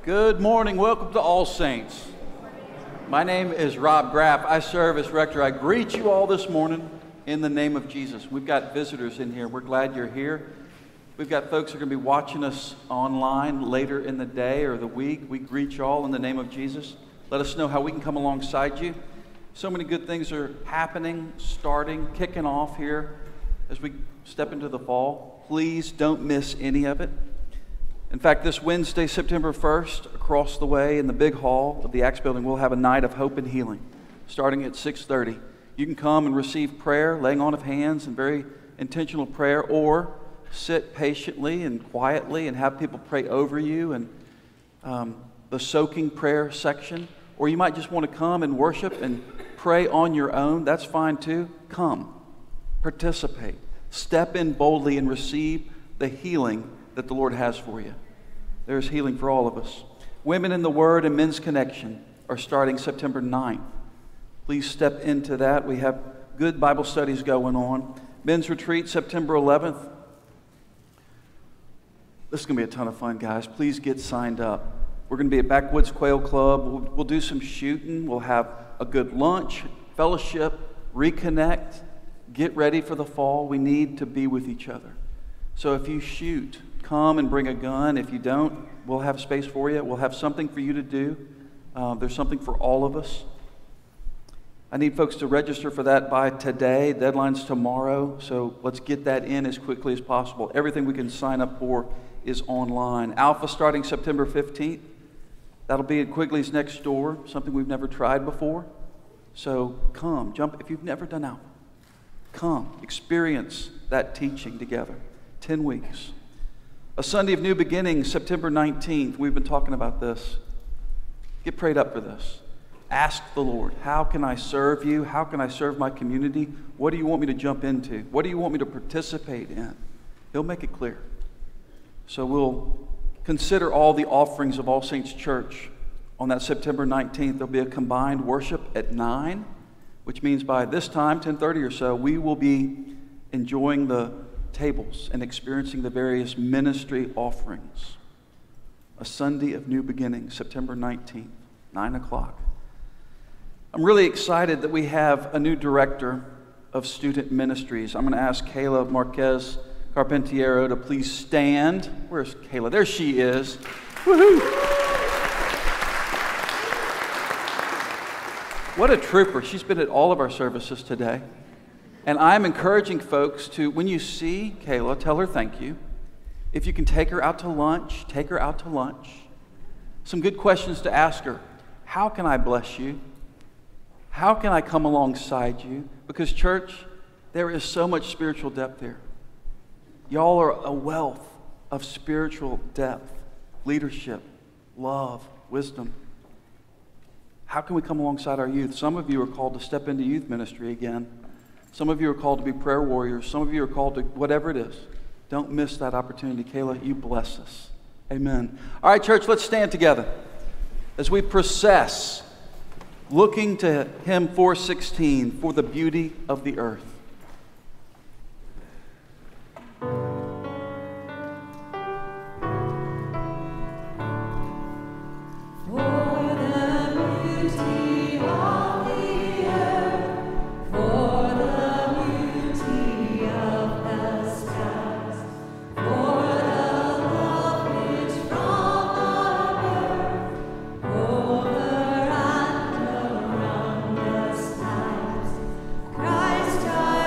Good morning. Welcome to All Saints. My name is Rob Graff. I serve as rector. I greet you all this morning in the name of Jesus. We've got visitors in here. We're glad you're here. We've got folks who are going to be watching us online later in the day or the week. We greet you all in the name of Jesus. Let us know how we can come alongside you. So many good things are happening, starting, kicking off here as we step into the fall. Please don't miss any of it. In fact, this Wednesday, September 1st, across the way in the big hall of the Acts building, we'll have a night of hope and healing starting at 6:30. You can come and receive prayer, laying on of hands, and very intentional prayer, or sit patiently and quietly and have people pray over you and the soaking prayer section. Or you might just want to come and worship and pray on your own. That's fine too. Come, participate, step in boldly and receive the healing that the Lord has for you. There's healing for all of us. Women in the Word and Men's Connection are starting September 9th. Please step into that. We have good Bible studies going on. Men's Retreat, September 11th. This is going to be a ton of fun, guys. Please get signed up. We're going to be at Backwoods Quail Club. We'll do some shooting. We'll have a good lunch, fellowship, reconnect, get ready for the fall. We need to be with each other. So if you shoot, come and bring a gun. If you don't, we'll have space for you. We'll have something for you to do. There's something for all of us. I need folks to register for that by today. Deadline's tomorrow, so let's get that in as quickly as possible. Everything we can sign up for is online. Alpha starting September 15th. That'll be at Quigley's next door, something we've never tried before. So come, jump. If you've never done Alpha, come, experience that teaching together. 10 weeks. A Sunday of New Beginnings, September 19th. We've been talking about this. Get prayed up for this. Ask the Lord, how can I serve you? How can I serve my community? What do you want me to jump into? What do you want me to participate in? He'll make it clear. So we'll consider all the offerings of All Saints Church on that September 19th. There'll be a combined worship at 9, which means by this time, 10:30 or so, we will be enjoying the tables and experiencing the various ministry offerings. A Sunday of New Beginnings, September 19th, 9 o'clock. I'm really excited that we have a new director of student ministries. I'm going to ask Kayla Marquez Carpentiero to please stand. Where's Kayla? There she is. Woohoo! What a trooper. She's been at all of our services today. And I'm encouraging folks to, when you see Kayla, tell her thank you. If you can take her out to lunch, take her out to lunch. Some good questions to ask her. How can I bless you? How can I come alongside you? Because church, there is so much spiritual depth there. Y'all are a wealth of spiritual depth, leadership, love, wisdom. How can we come alongside our youth? Some of you are called to step into youth ministry again. Some of you are called to be prayer warriors. Some of you are called to whatever it is. Don't miss that opportunity. Kayla, you bless us. Amen. All right, church, let's stand together as we process, looking to hymn 416, For the Beauty of the Earth. Christ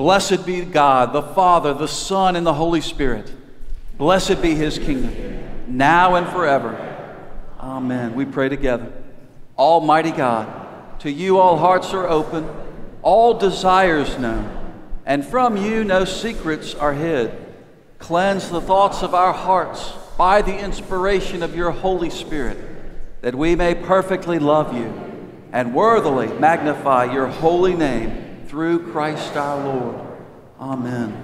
Blessed be God, the Father, the Son, and the Holy Spirit. Blessed be his kingdom, now and forever. Amen. We pray together. Almighty God, to you all hearts are open, all desires known, and from you no secrets are hid. Cleanse the thoughts of our hearts by the inspiration of your Holy Spirit, that we may perfectly love you and worthily magnify your holy name through Christ our Lord. Amen.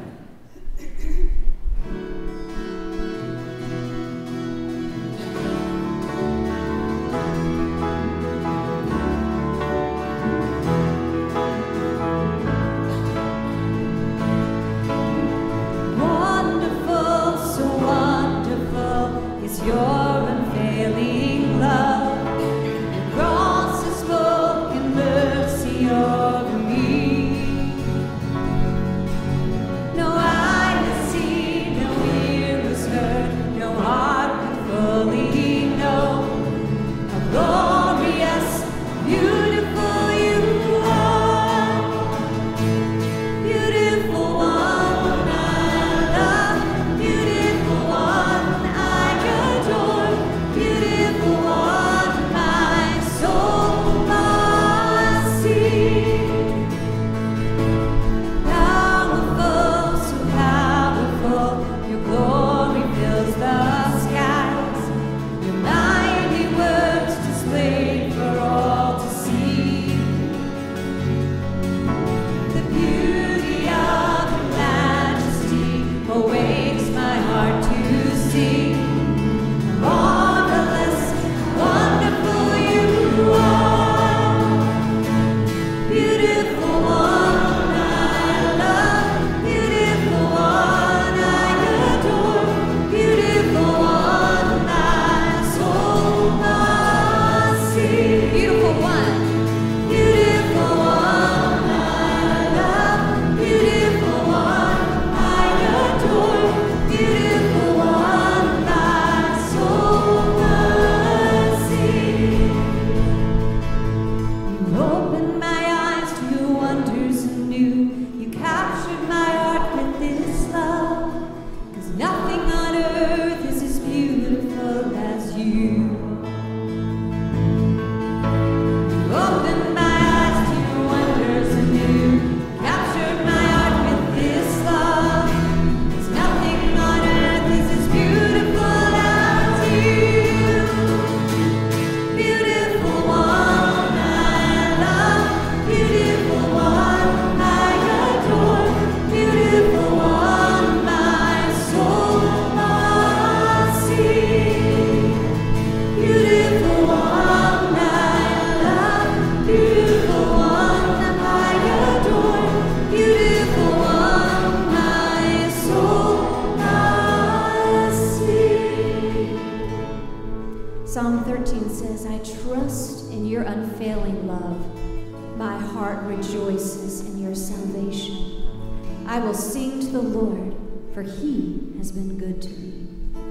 Psalm 13 says, I trust in your unfailing love. My heart rejoices in your salvation. I will sing to the Lord, for he has been good to me.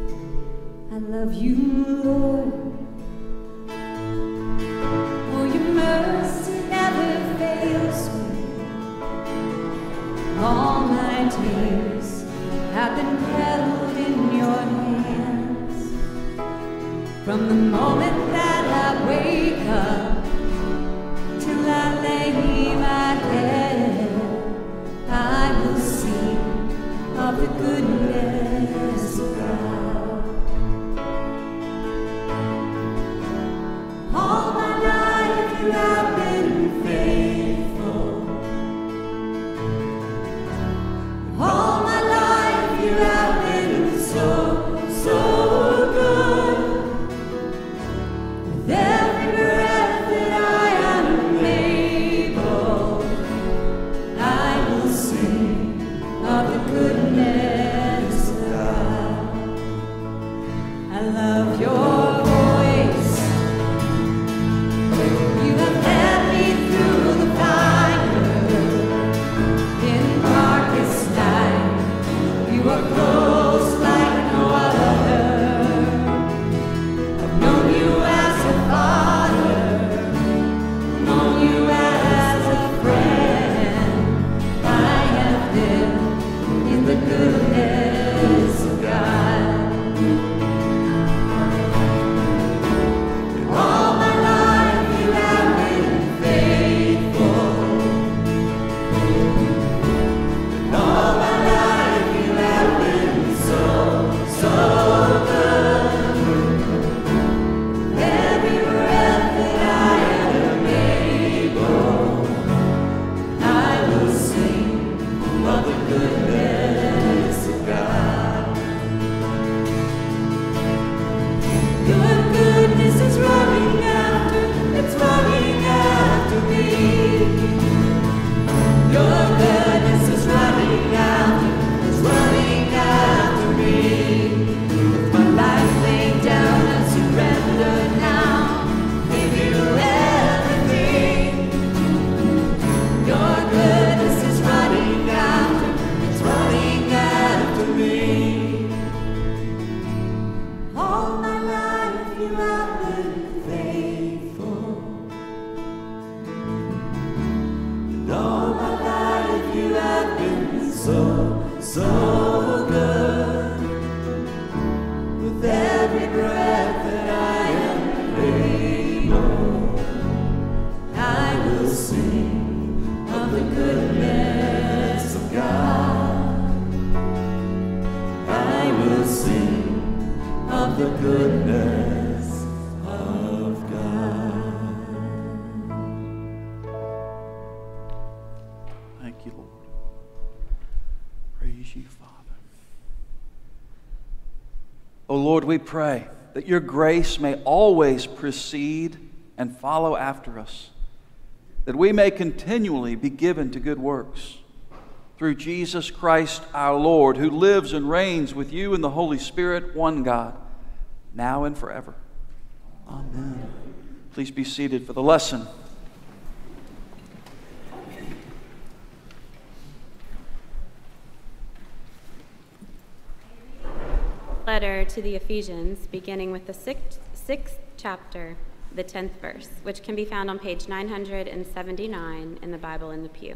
I love you, Lord. Oh, your mercy never fails me. All my days have been held in your hands. From the moment that I wake up till I lay my head, I will sing of the goodness of God. All my life you have been faithful. All my life you have been so, so good. With every breath that I am able, I will sing of the goodness of God. I love your voice. You have led me through the fire. In darkest night, you are close like no other. I've known you as a father, known you as a friend. I have of the goodness of God. Thank you, Lord. Praise you, Father. Oh Lord, we pray that your grace may always precede and follow after us, that we may continually be given to good works. Through Jesus Christ our Lord, who lives and reigns with you in the Holy Spirit, one God, now and forever. Amen. Please be seated for the lesson. Letter to the Ephesians, beginning with the sixth chapter, the 10th verse, which can be found on page 979 in the Bible in the pew.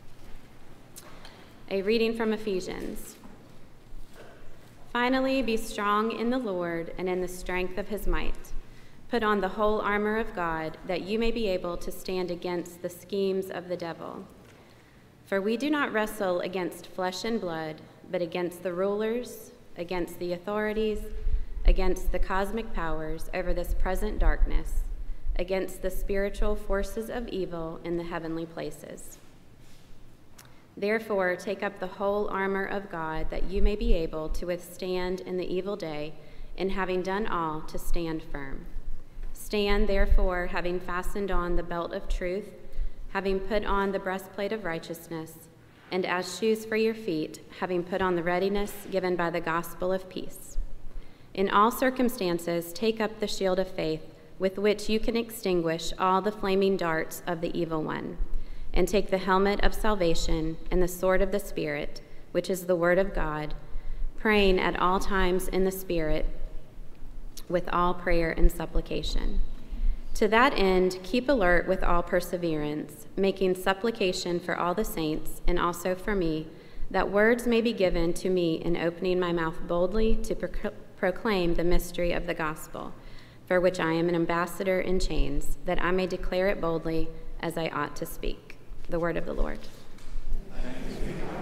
A reading from Ephesians. Finally, be strong in the Lord and in the strength of his might. Put on the whole armor of God, that you may be able to stand against the schemes of the devil. For we do not wrestle against flesh and blood, but against the rulers, against the authorities, against the cosmic powers over this present darkness, against the spiritual forces of evil in the heavenly places. Therefore, take up the whole armor of God, that you may be able to withstand in the evil day, and having done all, to stand firm. Stand, therefore, having fastened on the belt of truth, having put on the breastplate of righteousness, and as shoes for your feet, having put on the readiness given by the gospel of peace. In all circumstances, take up the shield of faith, with which you can extinguish all the flaming darts of the evil one, and take the helmet of salvation and the sword of the Spirit, which is the word of God, praying at all times in the Spirit with all prayer and supplication. To that end, keep alert with all perseverance, making supplication for all the saints and also for me, that words may be given to me in opening my mouth boldly to proclaim the mystery of the gospel, for which I am an ambassador in chains, that I may declare it boldly as I ought to speak. The word of the Lord. Thanks be to God.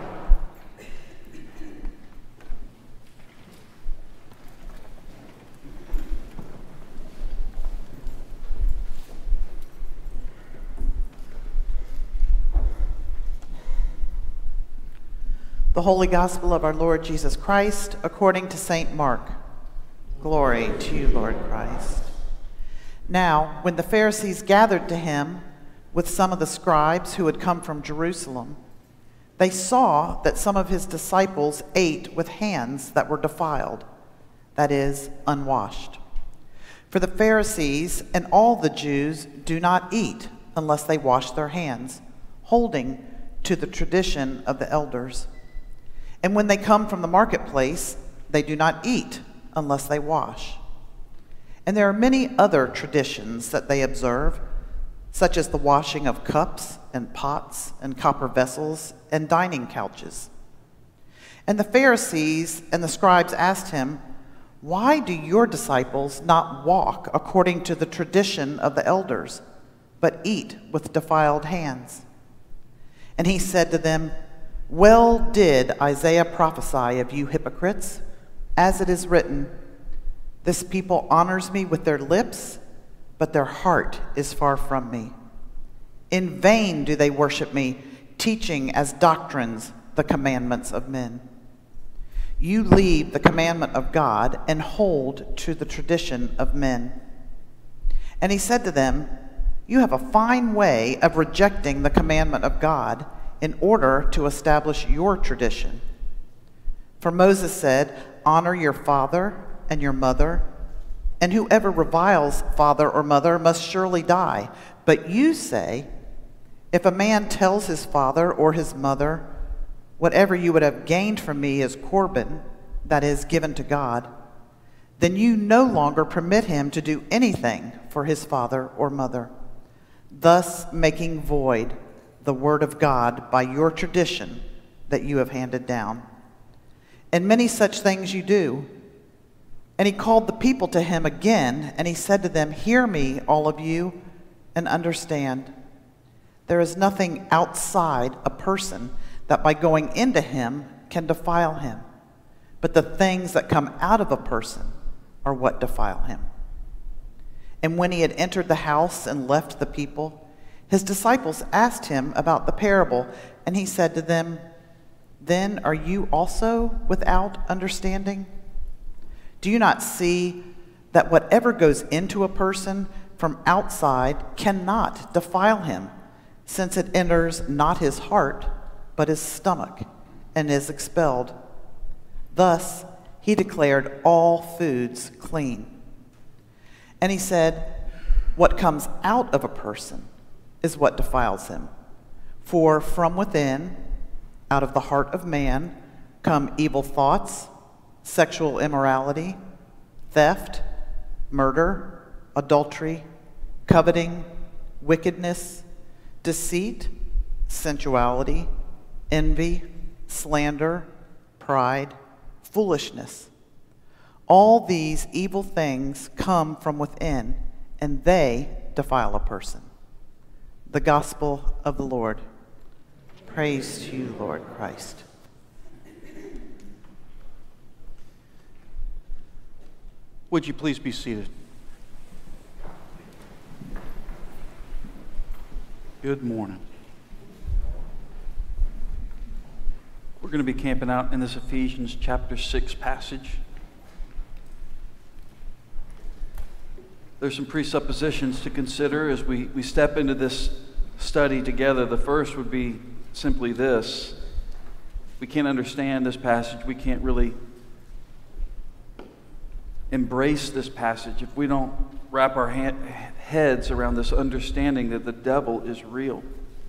The Holy Gospel of our Lord Jesus Christ, according to St. Mark. Glory to you, Lord Christ. Now, when the Pharisees gathered to him with some of the scribes who had come from Jerusalem, they saw that some of his disciples ate with hands that were defiled, that is, unwashed. For the Pharisees and all the Jews do not eat unless they wash their hands, holding to the tradition of the elders. And when they come from the marketplace, they do not eat unless they wash. And there are many other traditions that they observe, such as the washing of cups and pots and copper vessels and dining couches. And the Pharisees and the scribes asked him, "Why do your disciples not walk according to the tradition of the elders, but eat with defiled hands?" And he said to them, "Well did Isaiah prophesy of you hypocrites, as it is written, 'This people honors me with their lips, but their heart is far from me. In vain do they worship me, teaching as doctrines the commandments of men.' You leave the commandment of God and hold to the tradition of men." And he said to them, "You have a fine way of rejecting the commandment of God in order to establish your tradition. For Moses said, 'Honor your father and your mother,' and whoever reviles father or mother must surely die. But you say, if a man tells his father or his mother, 'Whatever you would have gained from me is Corban,' that is, given to God, then you no longer permit him to do anything for his father or mother, thus making void the word of God by your tradition that you have handed down. And many such things you do." And he called the people to him again, and he said to them, "Hear me, all of you, and understand. There is nothing outside a person that by going into him can defile him, but the things that come out of a person, are what defile him. And when he had entered the house and left the people, his disciples asked him about the parable, and he said to them, "Then are you also without understanding? Do you not see that whatever goes into a person from outside cannot defile him, since it enters not his heart, but his stomach, and is expelled? Thus he declared all foods clean." And he said, "What comes out of a person is what defiles him. For from within, out of the heart of man, come evil thoughts, sexual immorality, theft, murder, adultery, coveting, wickedness, deceit, sensuality, envy, slander, pride, foolishness. All these evil things come from within, and they defile a person." The Gospel of the Lord. Praise to you, Lord Christ. Would you please be seated? Good morning. We're going to be camping out in this Ephesians chapter 6 passage. There's some presuppositions to consider as we step into this study together. The first would be simply this: we can't understand this passage, we can't really embrace this passage if we don't wrap our heads around this understanding that the devil is real.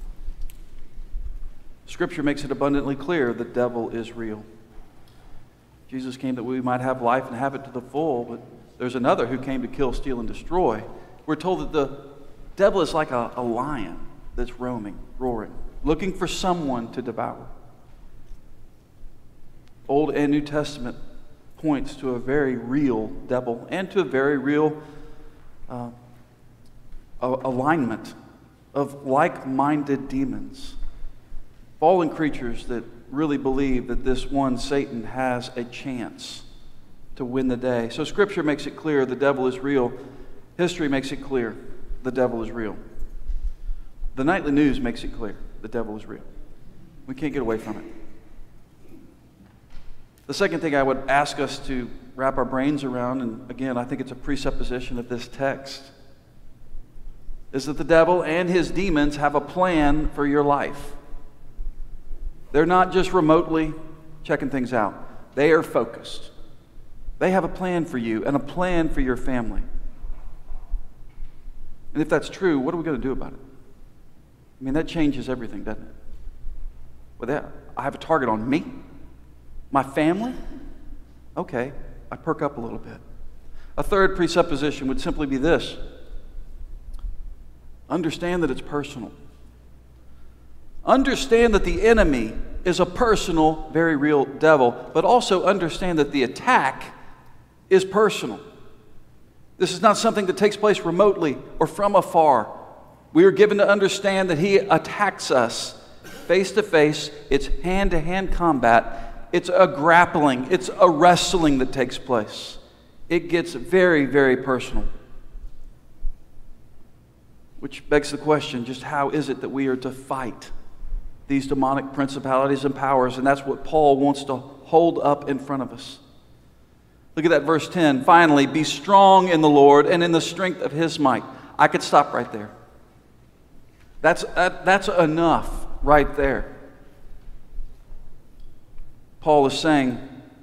Scripture makes it abundantly clear the devil is real. Jesus came that we might have life and have it to the full, but there's another who came to kill, steal, and destroy. We're told that the devil is like a lion that's roaming, roaring, looking for someone to devour. Old and New Testament points to a very real devil and to a very real alignment of like-minded demons, fallen creatures that really believe that this one, Satan, has a chance to win the day. So Scripture makes it clear the devil is real. History makes it clear the devil is real. The nightly news makes it clear the devil is real. We can't get away from it. The second thing I would ask us to wrap our brains around, and again, I think it's a presupposition of this text, is that the devil and his demons have a plan for your life. They're not just remotely checking things out. They are focused. They have a plan for you and a plan for your family. And if that's true, what are we going to do about it? I mean, that changes everything, doesn't it? Well, I have a target on me, my family. Okay, I perk up a little bit. A third presupposition would simply be this: understand that it's personal. Understand that the enemy is a personal, very real devil, but also understand that the attack is personal. This is not something that takes place remotely or from afar. We are given to understand that he attacks us face to face. It's hand-to-hand combat. It's a grappling. It's a wrestling that takes place. It gets very, very personal. Which begs the question, just how is it that we are to fight these demonic principalities and powers? And that's what Paul wants to hold up in front of us. Look at that verse 10. Finally, be strong in the Lord and in the strength of his might. I could stop right there. That's enough right there. Paul is saying,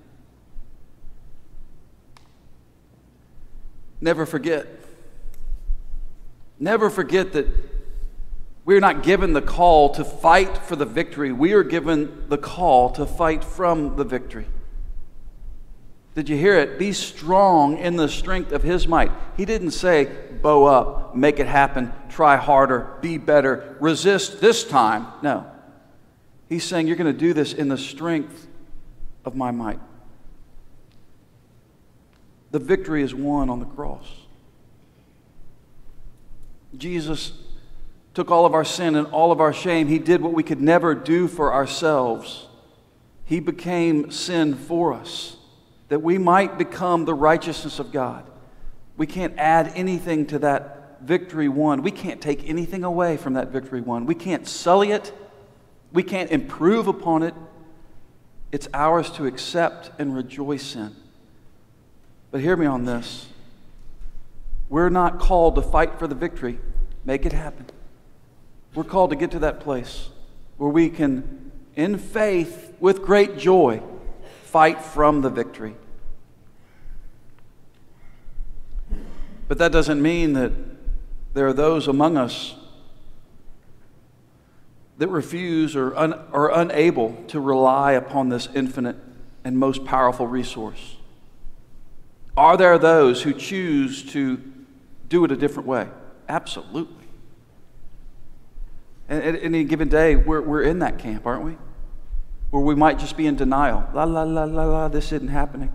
never forget. Never forget that we're not given the call to fight for the victory. We are given the call to fight from the victory. Did you hear it? Be strong in the strength of his might. He didn't say, bow up, make it happen, try harder, be better, resist this time. No. He's saying you're going to do this in the strength of my might. The victory is won on the cross. Jesus took all of our sin and all of our shame. He did what we could never do for ourselves. He became sin for us. that we might become the righteousness of God. We can't add anything to that victory won. We can't take anything away from that victory won. We can't sully it. We can't improve upon it. It's ours to accept and rejoice in. But hear me on this. We're not called to fight for the victory. Make it happen. We're called to get to that place where we can, in faith, with great joy, fight from the victory. But that doesn't mean that there are those among us that refuse or are unable to rely upon this infinite and most powerful resource. Are there those who choose to do it a different way? Absolutely. And at any given day, we're in that camp, aren't we? Where we might just be in denial. La, la, la, la, la, this isn't happening.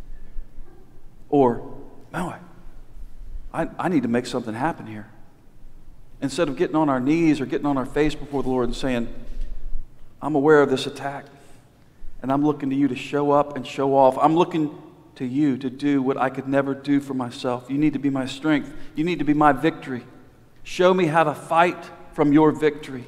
Or, no, I need to make something happen here. Instead of getting on our knees or getting on our face before the Lord and saying, I'm aware of this attack, and I'm looking to you to show up and show off. I'm looking to you to do what I could never do for myself. You need to be my strength. You need to be my victory. Show me how to fight from your victory.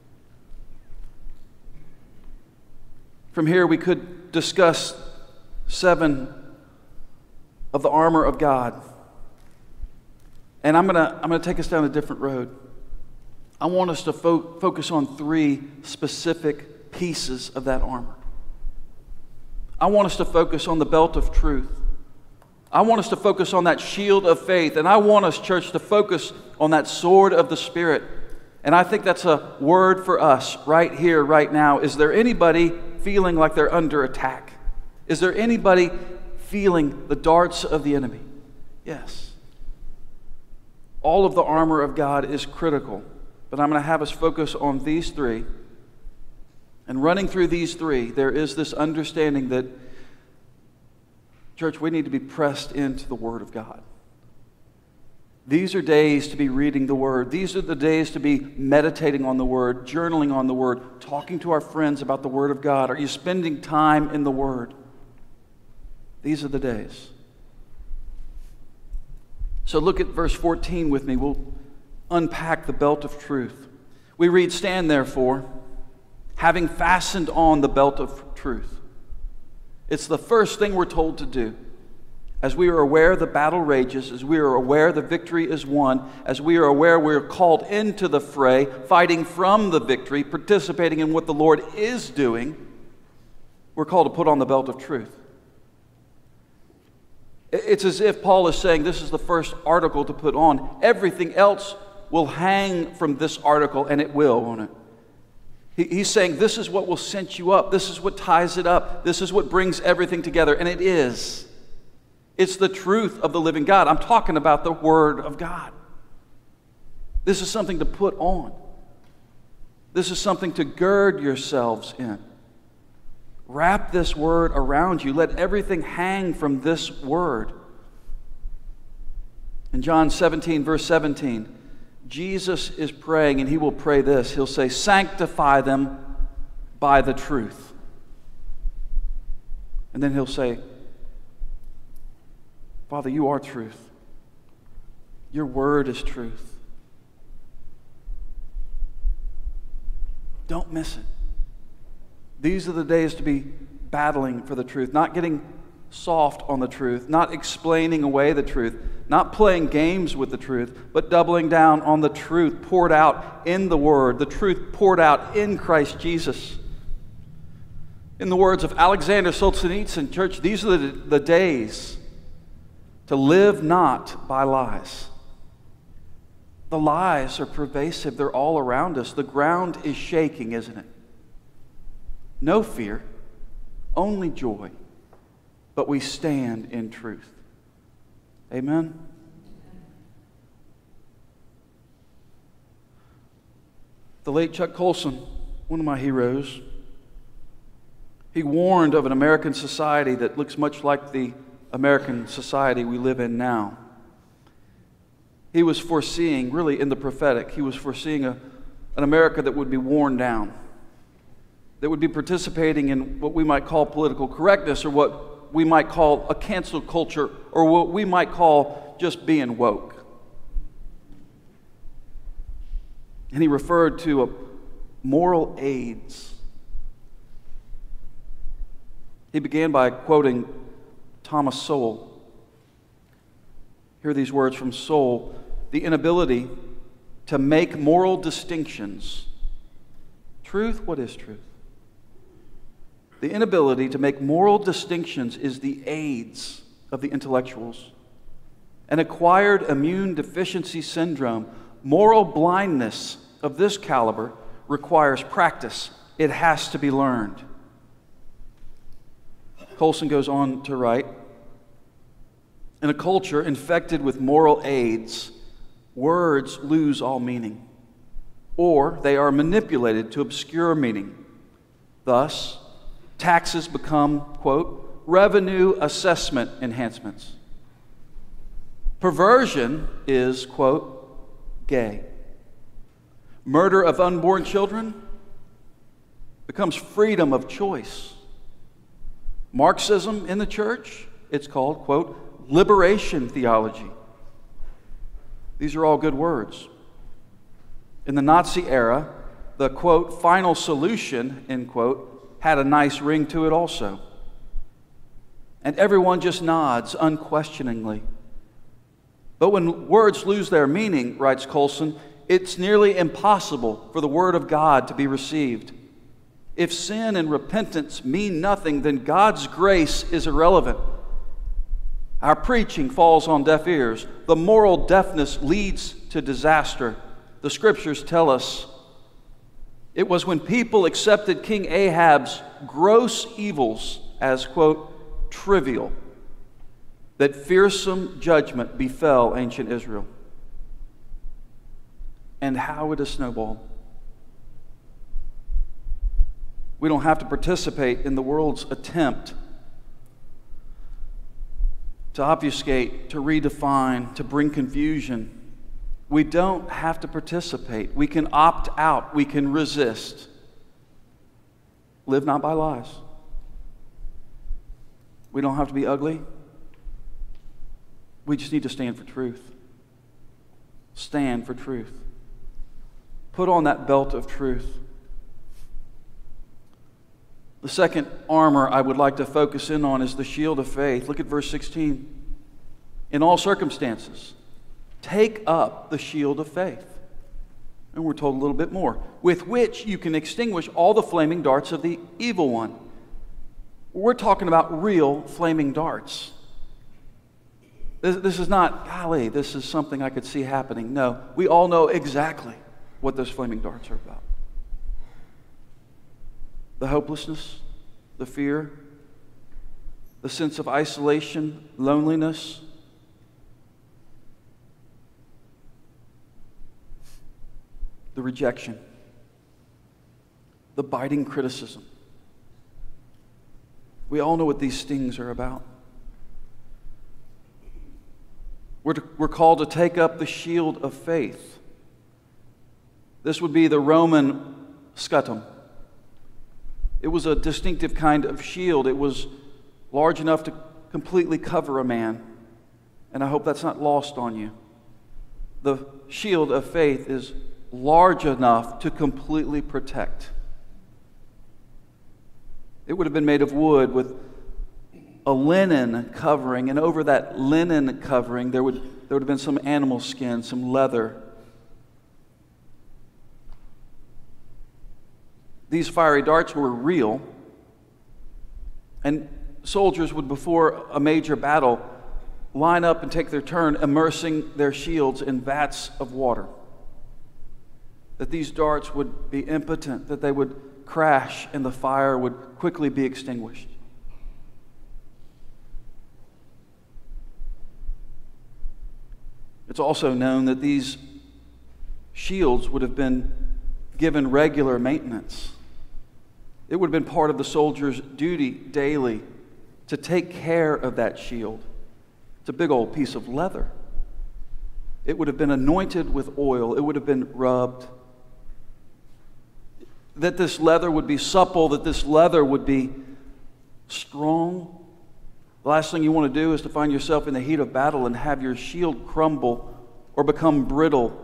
From here, we could discuss 7 of the armor of God. And I'm gonna take us down a different road. I want us to focus on 3 specific pieces of that armor. I want us to focus on the belt of truth. I want us to focus on that shield of faith. And I want us, church, to focus on that sword of the Spirit. And I think that's a word for us right here, right now. Is there anybody feeling like they're under attack? Is there anybody feeling the darts of the enemy? Yes. All of the armor of God is critical. But I'm going to have us focus on these 3. And running through these 3, there is this understanding that, church, we need to be pressed into the Word of God. These are days to be reading the Word. These are the days to be meditating on the Word, journaling on the Word, talking to our friends about the Word of God. Are you spending time in the Word? These are the days. So look at verse 14 with me. We'll unpack the belt of truth. We read, "Stand therefore, having fastened on the belt of truth." It's the first thing we're told to do. As we are aware the battle rages, as we are aware the victory is won, as we are aware we're called into the fray, fighting from the victory, participating in what the Lord is doing, we're called to put on the belt of truth. It's as if Paul is saying this is the first article to put on. Everything else will hang from this article, and it will, won't it? He's saying this is what will cinch you up. This is what ties it up. This is what brings everything together, and it is. It's the truth of the living God. I'm talking about the Word of God. This is something to put on. This is something to gird yourselves in. Wrap this Word around you. Let everything hang from this Word. In John 17, verse 17, Jesus is praying, and He will pray this. He'll say, "Sanctify them by the truth." And then He'll say, "Father, you are truth. Your Word is truth. Don't miss it." These are the days to be battling for the truth, not getting soft on the truth, not explaining away the truth, not playing games with the truth, but doubling down on the truth poured out in the Word, the truth poured out in Christ Jesus. In the words of Alexander Solzhenitsyn, church, these are the days to live not by lies. The lies are pervasive. They're all around us. The ground is shaking, isn't it? No fear, only joy, but we stand in truth. Amen? The late Chuck Colson, one of my heroes, he warned of an American society that looks much like the American society we live in now. He was foreseeing, really in the prophetic, he was foreseeing an America that would be worn down, that would be participating in what we might call political correctness, or what we might call a cancel culture, or what we might call just being woke. And he referred to moral aids. He began by quoting Thomas Sowell. Hear these words from Sowell: the inability to make moral distinctions. Truth, what is truth? The inability to make moral distinctions is the AIDS of the intellectuals. An acquired immune deficiency syndrome, moral blindness of this caliber requires practice. It has to be learned. Colson goes on to write, in a culture infected with moral AIDS, words lose all meaning, or they are manipulated to obscure meaning. Thus, taxes become, quote, revenue assessment enhancements. Perversion is, quote, gay. Murder of unborn children becomes freedom of choice. Marxism in the church, it's called, quote, liberation theology. These are all good words. In the Nazi era, the, quote, final solution, end quote, had a nice ring to it also. And everyone just nods unquestioningly. But when words lose their meaning, writes Colson, it's nearly impossible for the Word of God to be received. If sin and repentance mean nothing, then God's grace is irrelevant. Our preaching falls on deaf ears. The moral deafness leads to disaster. The Scriptures tell us it was when people accepted King Ahab's gross evils as, quote, trivial, that fearsome judgment befell ancient Israel. And how it has snowballed. We don't have to participate in the world's attempt to obfuscate, to redefine, to bring confusion. We don't have to participate. We can opt out. We can resist. Live not by lies. We don't have to be ugly. We just need to stand for truth. Stand for truth. Put on that belt of truth. The second armor I would like to focus in on is the shield of faith. Look at verse 16. In all circumstances, take up the shield of faith. And we're told a little bit more. With which you can extinguish all the flaming darts of the evil one. We're talking about real flaming darts. This is not, golly, this is something I could see happening. No, we all know exactly what those flaming darts are about. The hopelessness, the fear, the sense of isolation, loneliness. The rejection, the biting criticism. We all know what these stings are about. We're called to take up the shield of faith. This would be the Roman scutum. It was a distinctive kind of shield. It was large enough to completely cover a man. And I hope that's not lost on you. The shield of faith is large enough to completely protect. It would have been made of wood with a linen covering, and over that linen covering there would have been some animal skin, some leather. These fiery darts were real, and soldiers would, before a major battle, line up and take their turn immersing their shields in vats of water. That these darts would be impotent, that they would crash and the fire would quickly be extinguished. It's also known that these shields would have been given regular maintenance. It would have been part of the soldier's duty daily to take care of that shield. It's a big old piece of leather. It would have been anointed with oil. It would have been rubbed. That this leather would be supple, that this leather would be strong. The last thing you want to do is to find yourself in the heat of battle and have your shield crumble or become brittle.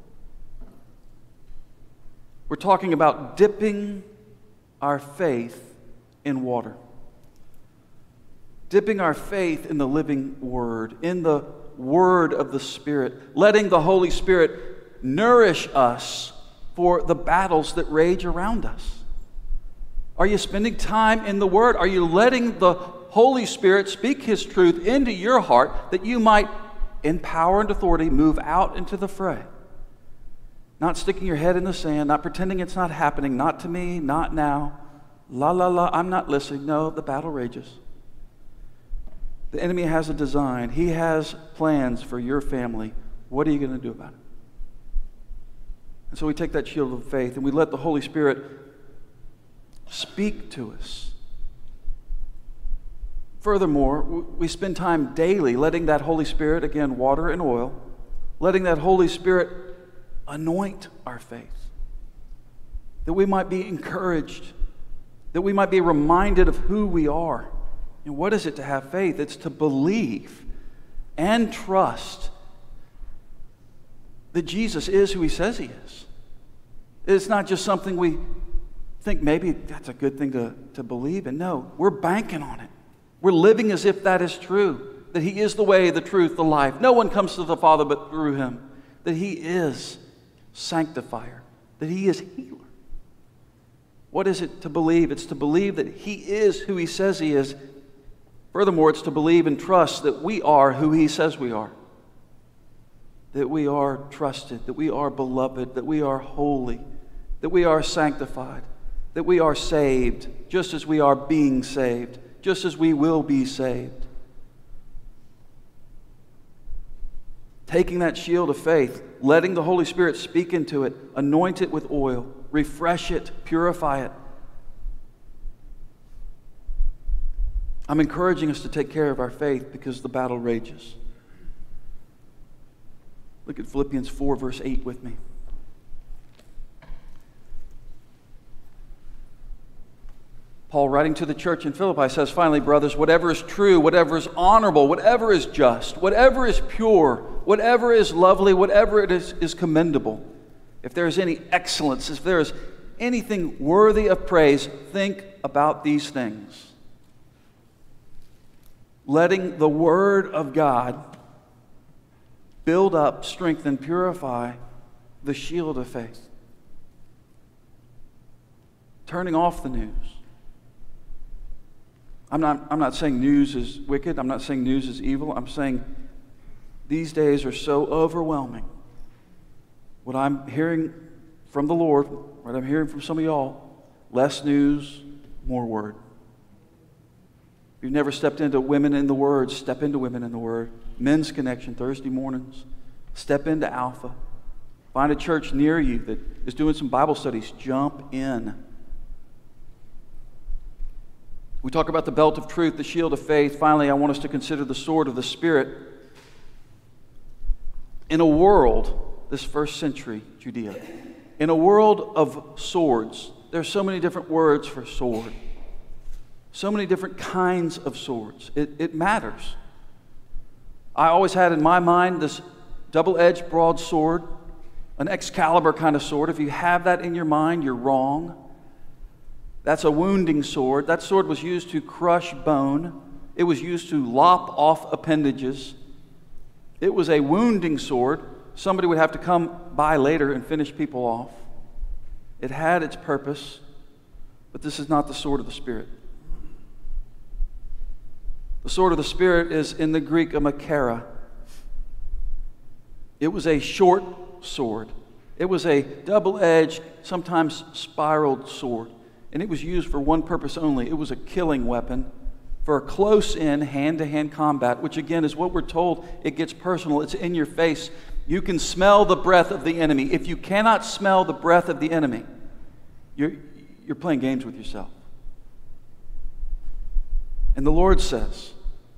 We're talking about dipping our faith in water. Dipping our faith in the living Word, in the Word of the Spirit, letting the Holy Spirit nourish us for the battles that rage around us. Are you spending time in the Word? Are you letting the Holy Spirit speak His truth into your heart that you might, in power and authority, move out into the fray? Not sticking your head in the sand, not pretending it's not happening, not to me, not now. La, la, la, I'm not listening. No, the battle rages. The enemy has a design. He has plans for your family. What are you going to do about it? And so we take that shield of faith and we let the Holy Spirit speak to us. Furthermore, we spend time daily letting that Holy Spirit, again, water and oil, letting that Holy Spirit anoint our faith, that we might be encouraged, that we might be reminded of who we are. And what is it to have faith? It's to believe and trust that Jesus is who He says He is. It's not just something we think maybe that's a good thing to believe in. No, we're banking on it. We're living as if that is true, that He is the way, the truth, the life. No one comes to the Father but through Him, that He is sanctifier, that He is healer. What is it to believe? It's to believe that He is who He says He is. Furthermore, it's to believe and trust that we are who He says we are. That we are trusted, that we are beloved, that we are holy, that we are sanctified, that we are saved, just as we are being saved, just as we will be saved. Taking that shield of faith, letting the Holy Spirit speak into it, anoint it with oil, refresh it, purify it. I'm encouraging us to take care of our faith because the battle rages. Look at Philippians 4, verse 8 with me. Paul, writing to the church in Philippi, says, finally, brothers, whatever is true, whatever is honorable, whatever is just, whatever is pure, whatever is lovely, whatever it is commendable, if there is any excellence, if there is anything worthy of praise, think about these things. Letting the Word of God build up, strengthen, purify the shield of faith. Turning off the news. I'm not saying news is wicked. I'm not saying news is evil. I'm saying these days are so overwhelming. What I'm hearing from the Lord, what I'm hearing from some of y'all, less news, more Word. If you've never stepped into Women in the Word, step into Women in the Word. Men's Connection, Thursday mornings. Step into Alpha. Find a church near you that is doing some Bible studies. Jump in. We talk about the belt of truth, the shield of faith. Finally, I want us to consider the sword of the Spirit. In a world, this first century Judea, in a world of swords, there's so many different words for sword. So many different kinds of swords. It matters. I always had in my mind this double-edged broadsword, an Excalibur kind of sword. If you have that in your mind, you're wrong. That's a wounding sword. That sword was used to crush bone. It was used to lop off appendages. It was a wounding sword. Somebody would have to come by later and finish people off. It had its purpose, but this is not the sword of the Spirit. The sword of the Spirit is in the Greek a machaira. It was a short sword. It was a double-edged, sometimes spiraled sword. And it was used for one purpose only. It was a killing weapon for a close-in, hand-to-hand combat, which again is what we're told. It gets personal. It's in your face. You can smell the breath of the enemy. If you cannot smell the breath of the enemy, you're playing games with yourself. And the Lord says,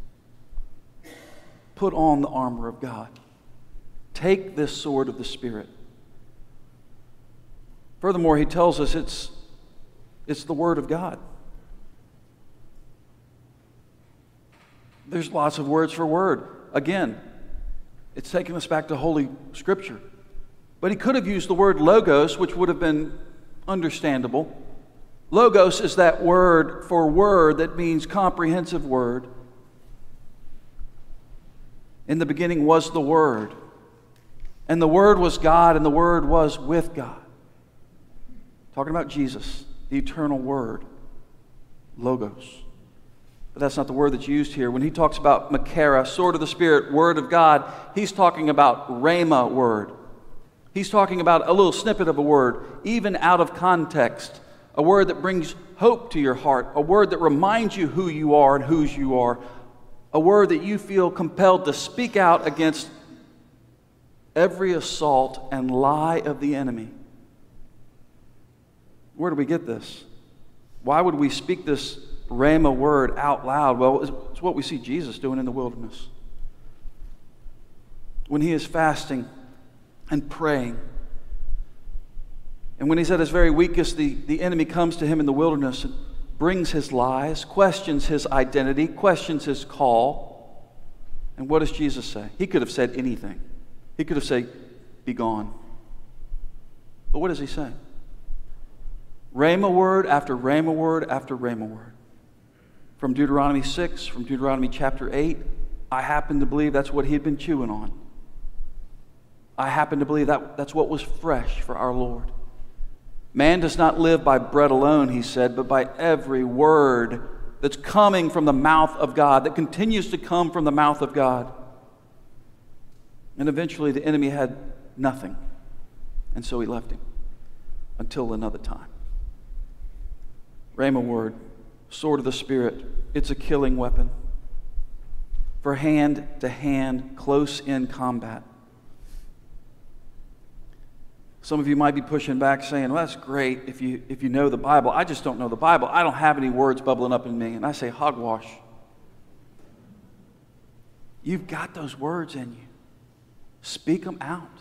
put on the armor of God. Take this sword of the Spirit. Furthermore, He tells us it's the Word of God. There's lots of words for word. Again, it's taking us back to Holy Scripture. But he could have used the word logos, which would have been understandable. Logos is that word for word that means comprehensive word. In the beginning was the Word, and the Word was God, and the Word was with God. Talking about Jesus, the eternal Word, Logos. But that's not the word that's used here. When he talks about Makara, sword of the Spirit, Word of God, he's talking about Rhema word. He's talking about a little snippet of a word, even out of context. A word that brings hope to your heart. A word that reminds you who you are and whose you are. A word that you feel compelled to speak out against every assault and lie of the enemy. Where do we get this? Why would we speak this Rhema word out loud? Well, it's what we see Jesus doing in the wilderness. When he is fasting and praying. And when he's at his very weakest, the enemy comes to him in the wilderness and brings his lies, questions his identity, questions his call. And what does Jesus say? He could have said anything. He could have said, "Be gone." But what does he say? Rhema word after Rhema word after Rhema word. From Deuteronomy 6, from Deuteronomy chapter 8, I happen to believe that's what he had been chewing on. I happen to believe that's what was fresh for our Lord. Man does not live by bread alone, he said, but by every word that's coming from the mouth of God, that continues to come from the mouth of God. And eventually the enemy had nothing, and so he left him until another time. Rhema word, sword of the Spirit, it's a killing weapon for hand-to-hand, close-in combat. Some of you might be pushing back saying, well, that's great if you know the Bible. I just don't know the Bible. I don't have any words bubbling up in me. And I say, hogwash. You've got those words in you. Speak them out.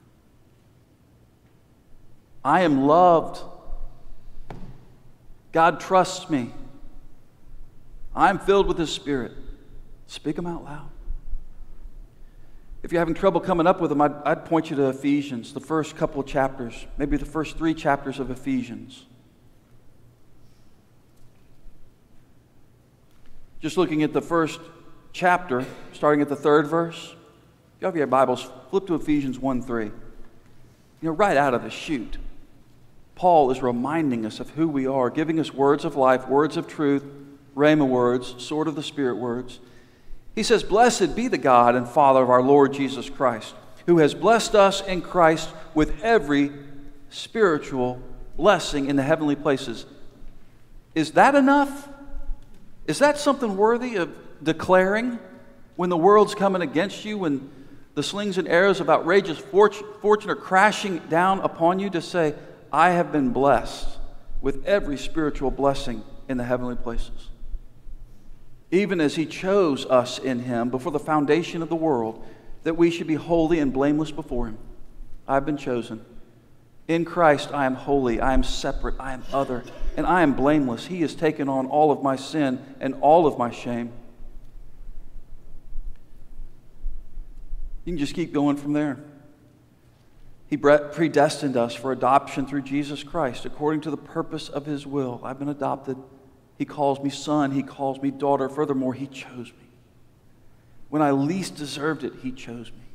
I am loved. God trusts me. I'm filled with His Spirit. Speak them out loud. If you're having trouble coming up with them, I'd point you to Ephesians, the first couple of chapters, maybe the first 3 chapters of Ephesians. Just looking at the first chapter, starting at the 3rd verse. If you have your Bibles, flip to Ephesians 1:3. Right out of the chute, Paul is reminding us of who we are, giving us words of life, words of truth, Rhema words, sword of the Spirit words. He says, "Blessed be the God and Father of our Lord Jesus Christ, who has blessed us in Christ with every spiritual blessing in the heavenly places." Is that enough? Is that something worthy of declaring when the world's coming against you, when the slings and arrows of outrageous fortune are crashing down upon you, to say, I have been blessed with every spiritual blessing in the heavenly places? Even as He chose us in Him before the foundation of the world, that we should be holy and blameless before Him. I've been chosen. In Christ I am holy, I am separate, I am other, and I am blameless. He has taken on all of my sin and all of my shame. You can just keep going from there. He predestined us for adoption through Jesus Christ according to the purpose of His will. I've been adopted. He calls me son. He calls me daughter. Furthermore, He chose me. When I least deserved it, He chose me.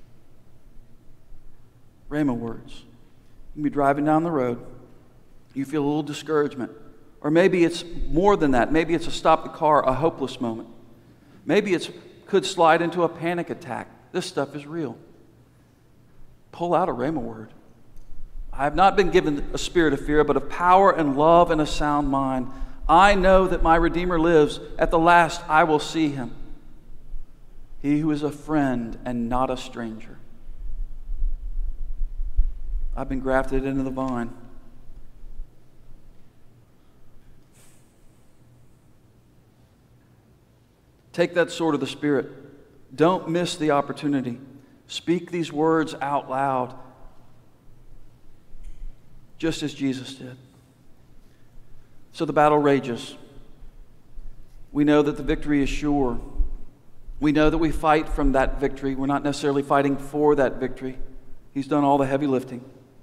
Rhema words. You can be driving down the road. You feel a little discouragement. Or maybe it's more than that. Maybe it's a stop the car, a hopeless moment. Maybe it could slide into a panic attack. This stuff is real. Pull out a Rhema word. I have not been given a spirit of fear, but of power and love and a sound mind. I know that my Redeemer lives. At the last I will see Him. He who is a friend and not a stranger. I've been grafted into the vine. Take that sword of the Spirit. Don't miss the opportunity. Speak these words out loud, just as Jesus did. So the battle rages. We know that the victory is sure. We know that we fight from that victory. We're not necessarily fighting for that victory. He's done all the heavy lifting.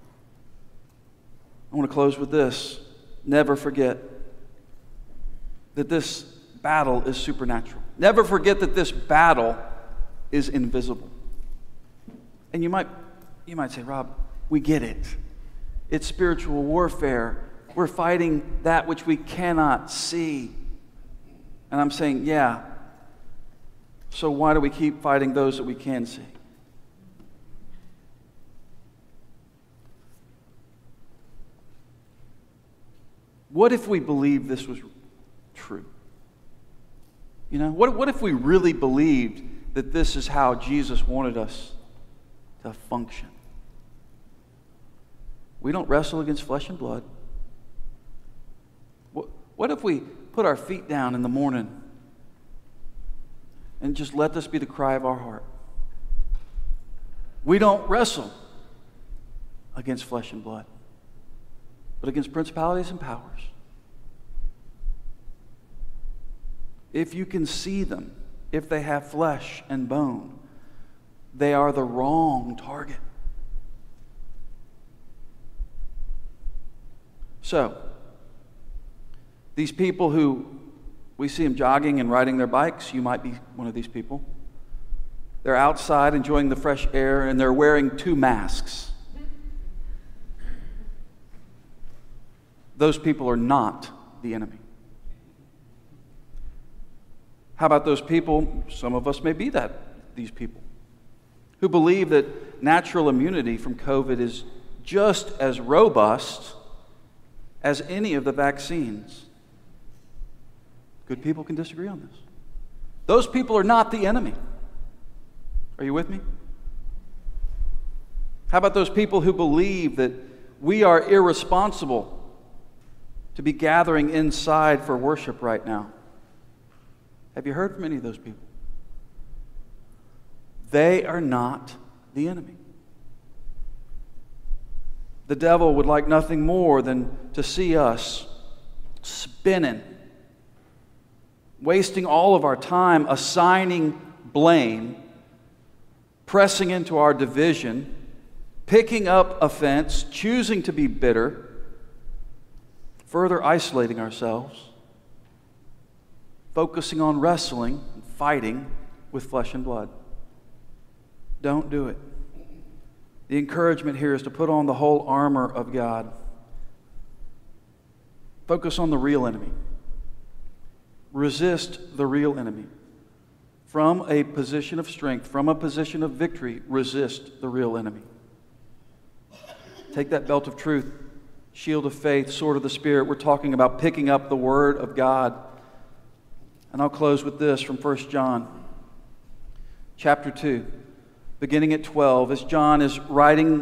I want to close with this. Never forget that this battle is supernatural. Never forget that this battle is invisible. And you might say, Rob, we get it. It's spiritual warfare. We're fighting that which we cannot see. And I'm saying, yeah. So why do we keep fighting those that we can see? What if we believed this was true? You know, what if we really believed that this is how Jesus wanted us to function? We don't wrestle against flesh and blood. What if we put our feet down in the morning and just let this be the cry of our heart? We don't wrestle against flesh and blood, but against principalities and powers. If you can see them, if they have flesh and bone, they are the wrong target. So, these people who we see them jogging and riding their bikes, you might be one of these people. They're outside enjoying the fresh air and they're wearing 2 masks. Those people are not the enemy. How about those people, some of us may be these people, who believe that natural immunity from COVID is just as robust as any of the vaccines. Good people can disagree on this. Those people are not the enemy. Are you with me? How about those people who believe that we are irresponsible to be gathering inside for worship right now? Have you heard from any of those people? They are not the enemy. The devil would like nothing more than to see us spinning, wasting all of our time assigning blame, pressing into our division, picking up offense, choosing to be bitter, further isolating ourselves, focusing on wrestling and fighting with flesh and blood. Don't do it. The encouragement here is to put on the whole armor of God. Focus on the real enemy. Resist the real enemy. From a position of strength, from a position of victory, resist the real enemy. Take that belt of truth, shield of faith, sword of the Spirit. We're talking about picking up the Word of God. And I'll close with this from 1 John chapter 2, beginning at 12, as John is writing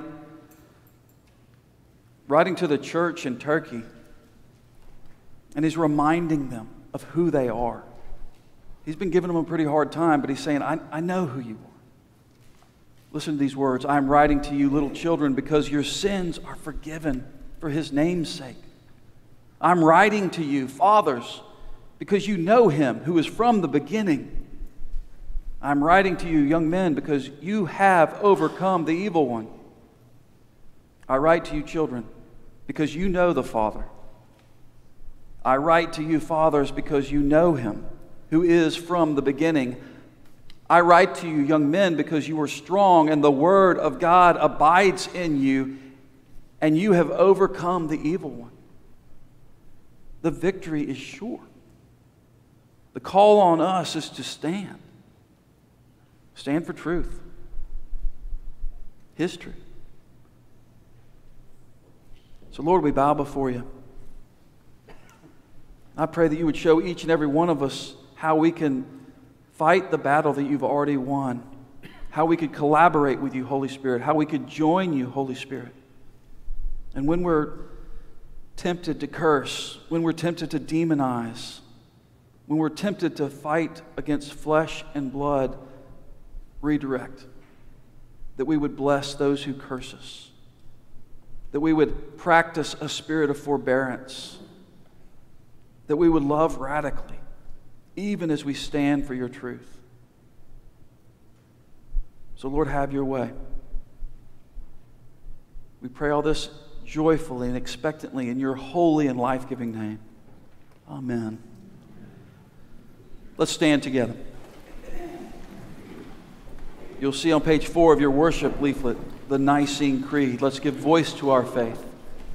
to the church in Turkey, and he's reminding them of who they are. He's been giving them a pretty hard time, but he's saying, I know who you are. Listen to these words. I am writing to you, little children, because your sins are forgiven for his name's sake. I'm writing to you, fathers, because you know him who is from the beginning. I'm writing to you, young men, because you have overcome the evil one. I write to you, children, because you know the Father. I write to you, fathers, because you know him who is from the beginning. I write to you, young men, because you are strong and the word of God abides in you, and you have overcome the evil one. The victory is sure. The call on us is to stand. Stand for truth. His truth. So, Lord, we bow before you. I pray that you would show each and every one of us how we can fight the battle that you've already won, how we could collaborate with you, Holy Spirit, how we could join you, Holy Spirit. And when we're tempted to curse, when we're tempted to demonize, when we're tempted to fight against flesh and blood, redirect. That we would bless those who curse us. That we would practice a spirit of forbearance. That we would love radically, even as we stand for your truth. So, Lord, have your way. We pray all this joyfully and expectantly in your holy and life-giving name. Amen. Let's stand together. You'll see on page 4 of your worship leaflet the Nicene Creed. Let's give voice to our faith.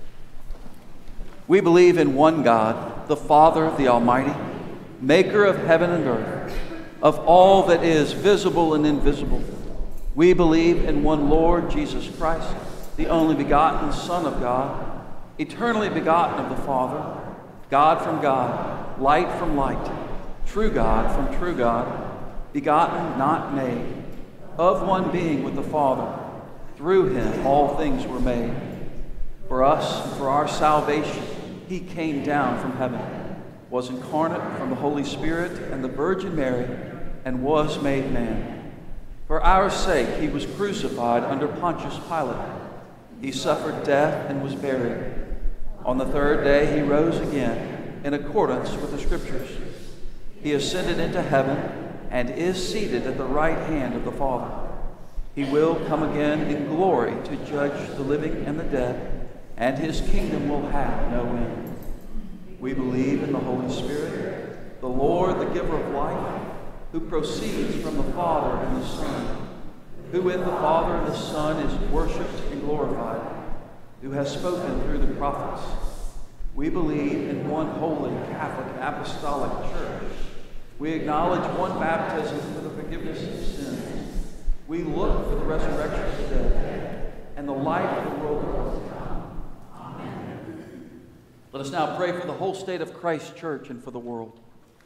We believe in one God, the Father, the Almighty, maker of heaven and earth, of all that is visible and invisible. We believe in one Lord Jesus Christ, the only begotten Son of God, eternally begotten of the Father, God from God, light from light, true God from true God, begotten, not made, of one being with the Father. Through him all things were made. For us and for our salvation, he came down from heaven, was incarnate from the Holy Spirit and the Virgin Mary, and was made man. For our sake he was crucified under Pontius Pilate. He suffered death and was buried. On the third day he rose again, in accordance with the Scriptures. He ascended into heaven and is seated at the right hand of the Father. He will come again in glory to judge the living and the dead, and his kingdom will have no end. We believe in the Holy Spirit, the Lord, the giver of life, who proceeds from the Father and the Son, who with the Father and the Son is worshipped and glorified, who has spoken through the prophets. We believe in one holy Catholic apostolic church. We acknowledge one baptism for the forgiveness of sins. We look for the resurrection of the dead and the life of the world to come. Amen. Let us now pray for the whole state of Christ's church and for the world.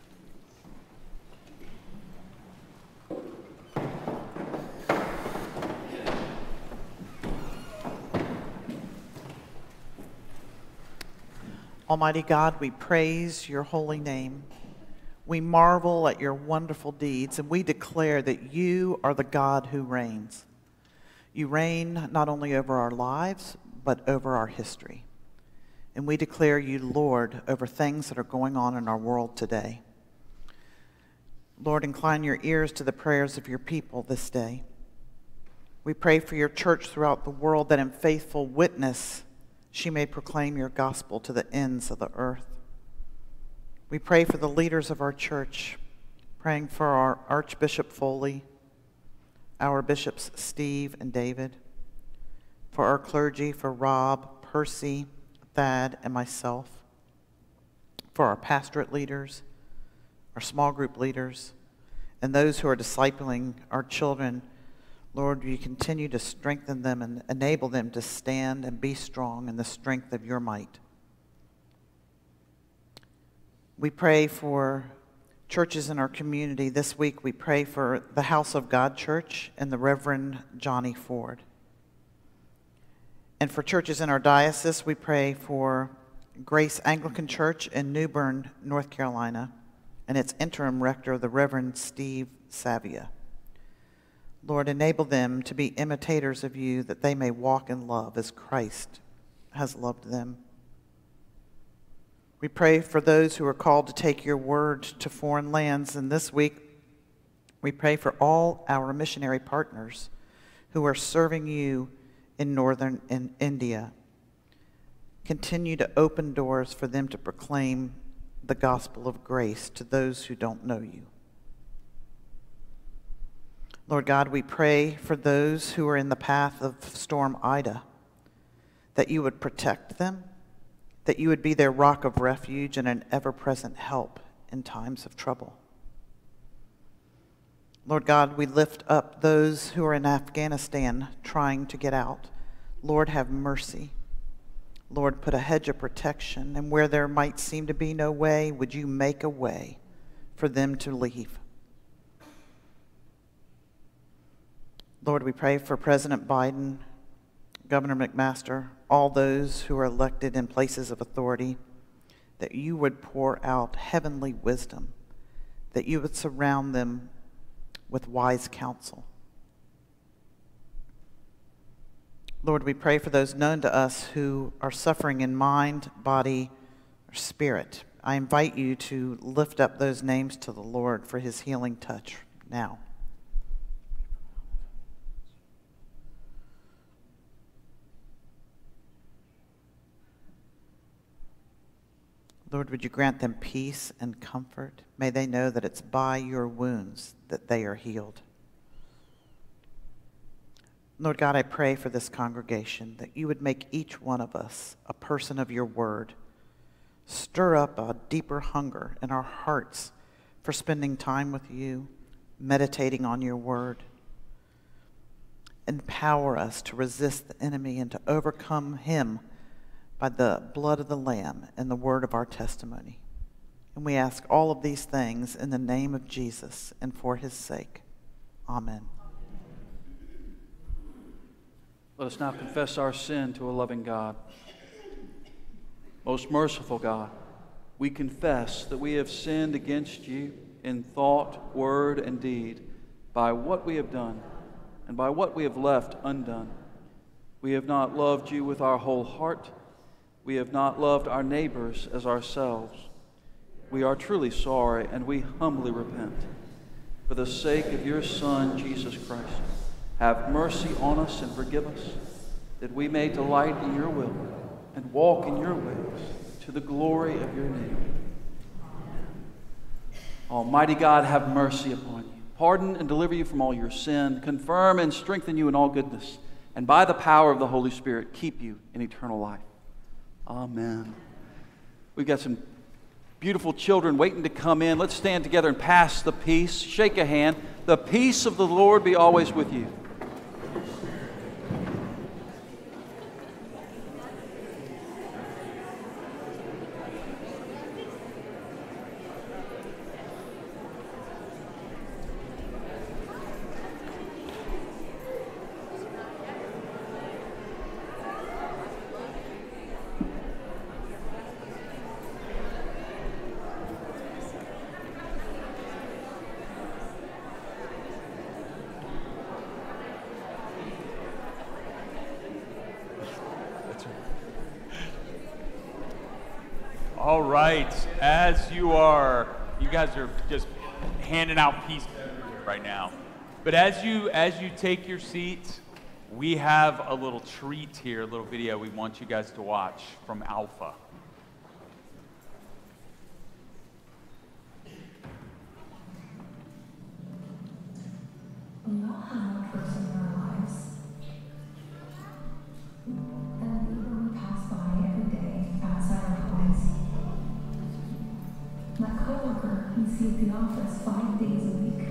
Almighty God, we praise your holy name. We marvel at your wonderful deeds, and we declare that you are the God who reigns. You reign not only over our lives, but over our history. And we declare you Lord over things that are going on in our world today. Lord, incline your ears to the prayers of your people this day. We pray for your church throughout the world, that in faithful witness she may proclaim your gospel to the ends of the earth. We pray for the leaders of our church, praying for our Archbishop Foley, our bishops Steve and David, for our clergy, for Rob, Percy, Thad, and myself, for our pastorate leaders, our small group leaders, and those who are discipling our children. Lord, you continue to strengthen them and enable them to stand and be strong in the strength of your might. We pray for churches in our community. This week we pray for the House of God Church and the Reverend Johnny Ford. And for churches in our diocese, we pray for Grace Anglican Church in New Bern, North Carolina, and its interim rector, the Reverend Steve Savia. Lord, enable them to be imitators of you, that they may walk in love as Christ has loved them. We pray for those who are called to take your word to foreign lands, and this week we pray for all our missionary partners who are serving you in northern India. Continue to open doors for them to proclaim the gospel of grace to those who don't know you. Lord God, we pray for those who are in the path of Storm Ida, that you would protect them, that you would be their rock of refuge and an ever-present help in times of trouble. Lord God, we lift up those who are in Afghanistan trying to get out. Lord, have mercy. Lord, put a hedge of protection, and where there might seem to be no way, would you make a way for them to leave? Lord, we pray for President Biden, Governor McMaster, all those who are elected in places of authority, that you would pour out heavenly wisdom, that you would surround them with wise counsel. Lord, we pray for those known to us who are suffering in mind, body, or spirit. I invite you to lift up those names to the Lord for his healing touch now. Lord, would you grant them peace and comfort? May they know that it's by your wounds that they are healed. Lord God, I pray for this congregation that you would make each one of us a person of your word. Stir up a deeper hunger in our hearts for spending time with you, meditating on your word. Empower us to resist the enemy and to overcome him by the blood of the Lamb and the word of our testimony. And we ask all of these things in the name of Jesus and for his sake. Amen. Let us now confess our sin to a loving God. Most merciful God, we confess that we have sinned against you in thought, word, and deed, by what we have done and by what we have left undone. We have not loved you with our whole heart. We have not loved our neighbors as ourselves. We are truly sorry, and we humbly repent. For the sake of your Son, Jesus Christ, have mercy on us and forgive us, that we may delight in your will and walk in your ways to the glory of your name. Almighty God, have mercy upon you. Pardon and deliver you from all your sin, confirm and strengthen you in all goodness, and by the power of the Holy Spirit, keep you in eternal life. Amen. We've got some beautiful children waiting to come in. Let's stand together and pass the peace. Shake a hand. The peace of the Lord be always with you. All right, you guys are just handing out peace right now. But as you take your seats, we have a little treat here, a little video we want you guys to watch from Alpha. We all have a person in our lives that we pass by every day outside our place. That coworker we see at the office 5 days a week.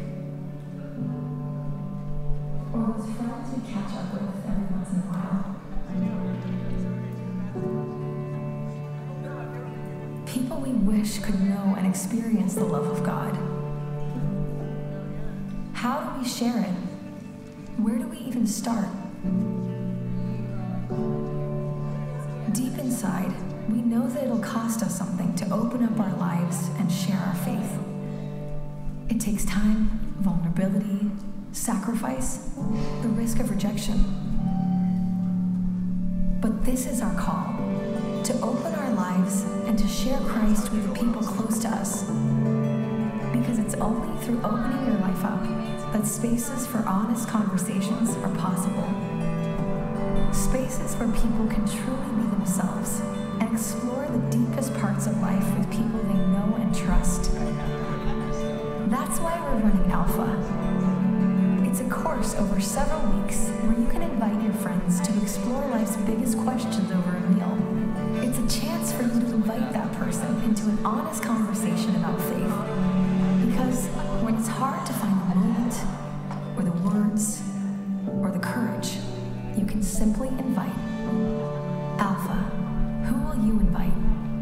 Or those friends we catch up with every once in a while. People we wish could know and experience the love of God. How do we share it? Where do we even start? Deep inside, we know that it'll cost us something to open up our lives and share our faith. It takes time, vulnerability, sacrifice, the risk of rejection. But this is our call, to open our lives and to share Christ with the people close to us. Because it's only through opening your life up that spaces for honest conversations are possible. Spaces where people can truly be themselves and explore the deepest parts of life with people they know and trust. That's why we're running Alpha. It's a course over several weeks where you can invite your friends to explore life's biggest questions over a meal. It's a chance for you to invite that person into an honest conversation about faith. Because when it's hard to find the moment, or the words, or the courage, you can simply invite Alpha. Who will you invite?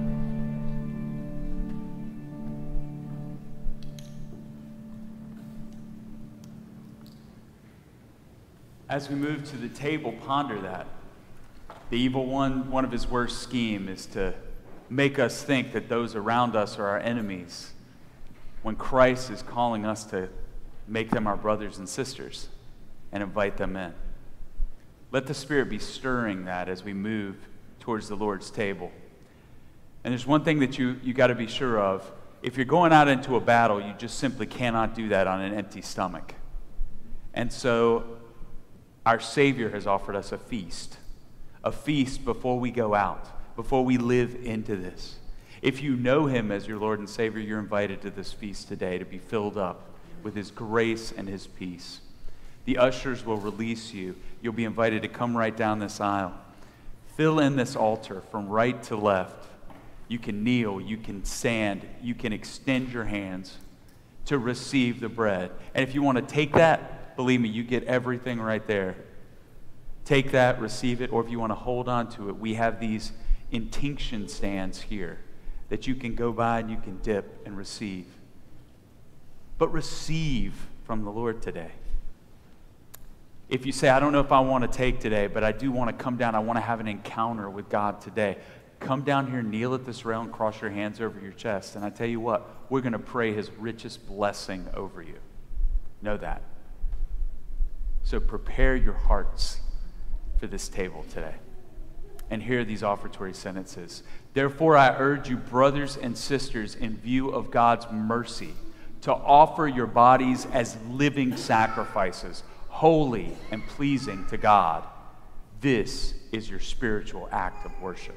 As we move to the table, ponder that. The evil one of his worst schemes is to make us think that those around us are our enemies, when Christ is calling us to make them our brothers and sisters and invite them in. Let the Spirit be stirring that as we move towards the Lord's table. And there's one thing that you got to be sure of. If you're going out into a battle, you just simply cannot do that on an empty stomach. And so our Savior has offered us a feast before we go out, before we live into this. If you know him as your Lord and Savior, you're invited to this feast today to be filled up with his grace and his peace. The ushers will release you. You'll be invited to come right down this aisle. Fill in this altar from right to left. You can kneel, you can stand, you can extend your hands to receive the bread. And if you want to take that, believe me, you get everything right there. Take that, receive it, or if you want to hold on to it, we have these intinction stands here that you can go by and you can dip and receive. But receive from the Lord today. If you say, I don't know if I want to take today, but I do want to come down, I want to have an encounter with God today, come down here, kneel at this rail, and cross your hands over your chest. And I tell you what, we're going to pray his richest blessing over you. Know that. So prepare your hearts for this table today. And here are these offertory sentences. Therefore, I urge you, brothers and sisters, in view of God's mercy, to offer your bodies as living sacrifices, holy and pleasing to God. This is your spiritual act of worship.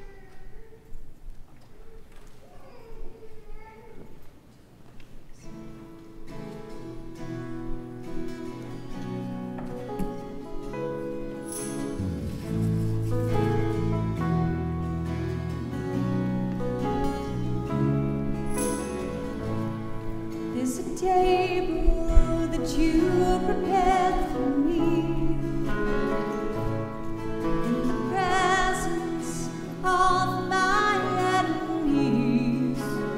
There's a table that you prepared for me in the presence of my enemies.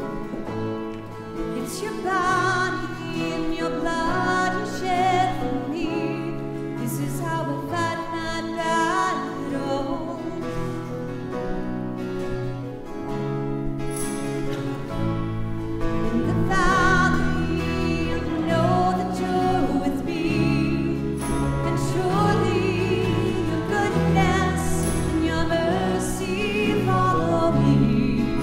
It's your body and your blood you shed for me. This is how I fight my battle. In the valley, you know that you're with me, and surely your goodness and your mercy follow me.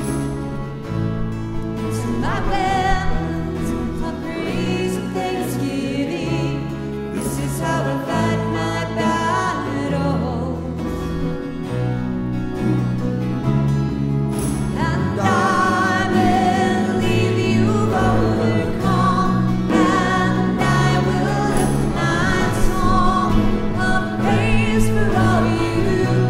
So my weapons, my praise and thanksgiving. This is how I fight my battle. And I believe you've overcome, and I will lift my song of praise for all you've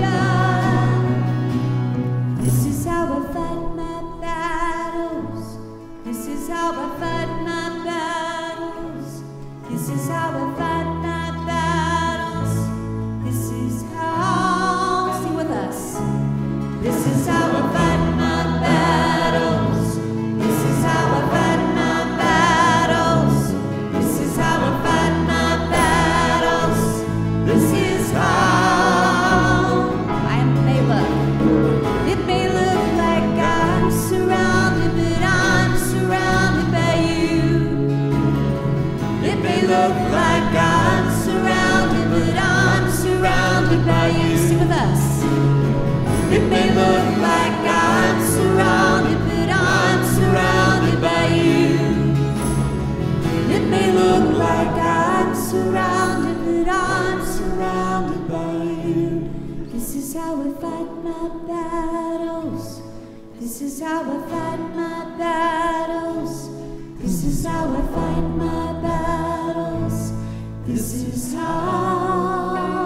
done. This is how I fight my battles. This is how I fight my battles. This is how I fight my battles. This is how, sing with us. This is how I fight my battles. This is how I fight my battles. This is how I fight my battles. This is how I may look. It may look like I'm surrounded, but I'm surrounded by you. It may look like I'm surrounded, but I'm surrounded by you. Sing with us. It may look like I'm surrounded, but I'm surrounded by you. It may look like I'm surrounded, but I'm surrounded by you. This is how I fight my battles. This is how I fight my battles. This is how I fight my battles. This is how.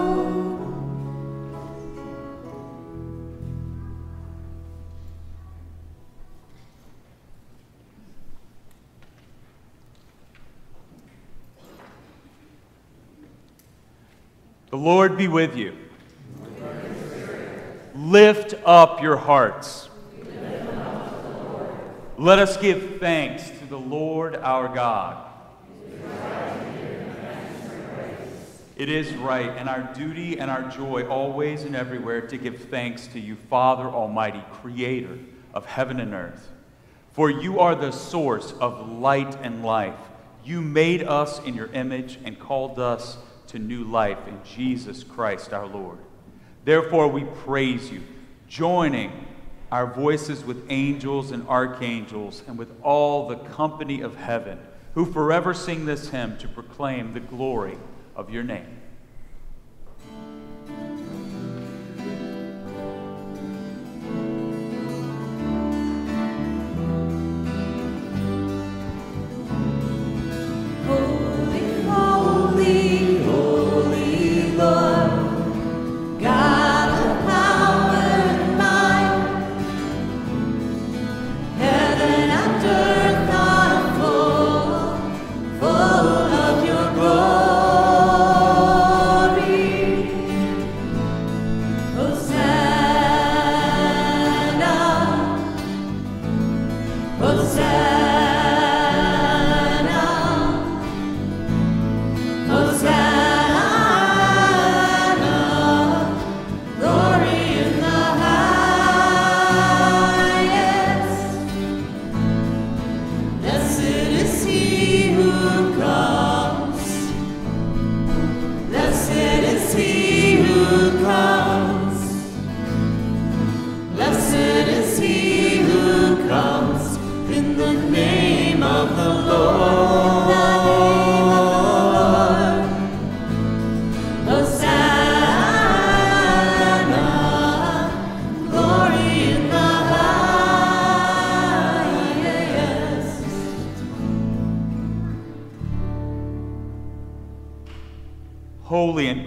The Lord be with you. Lift up your hearts. Let us give thanks to the Lord our God. It is right and our duty and our joy always and everywhere to give thanks to you, Father Almighty, creator of heaven and earth. For you are the source of light and life. You made us in your image and called us to new life in Jesus Christ our Lord. Therefore we praise you, joining our voices with angels and archangels and with all the company of heaven, who forever sing this hymn to proclaim the glory of your name.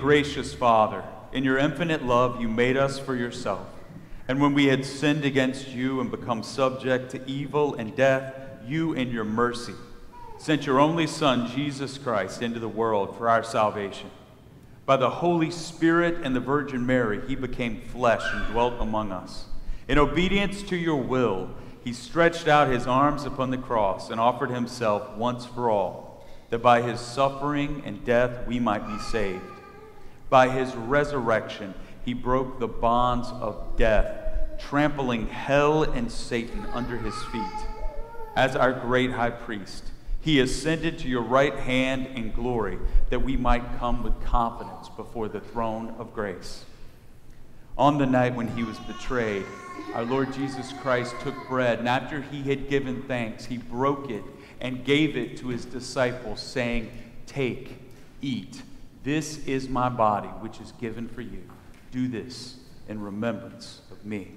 gracious Father, in your infinite love, you made us for yourself. And when we had sinned against you and become subject to evil and death, you, in your mercy, sent your only Son, Jesus Christ, into the world for our salvation. By the Holy Spirit and the Virgin Mary, he became flesh and dwelt among us. In obedience to your will, he stretched out his arms upon the cross and offered himself once for all, that by his suffering and death we might be saved. By his resurrection, he broke the bonds of death, trampling hell and Satan under his feet. As our great high priest, he ascended to your right hand in glory, that we might come with confidence before the throne of grace. On the night when he was betrayed, our Lord Jesus Christ took bread, and after he had given thanks, he broke it and gave it to his disciples, saying, "Take, eat. This is my body, which is given for you. Do this in remembrance of me."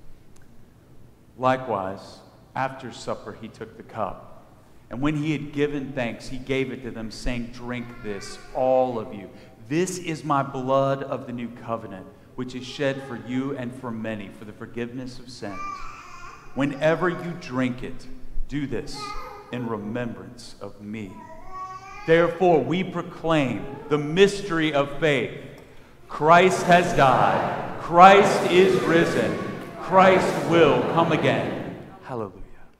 Likewise, after supper, he took the cup. And when he had given thanks, he gave it to them, saying, "Drink this, all of you. This is my blood of the new covenant, which is shed for you and for many for the forgiveness of sins. Whenever you drink it, do this in remembrance of me." Therefore, we proclaim the mystery of faith. Christ has died. Christ is risen. Christ will come again. Hallelujah.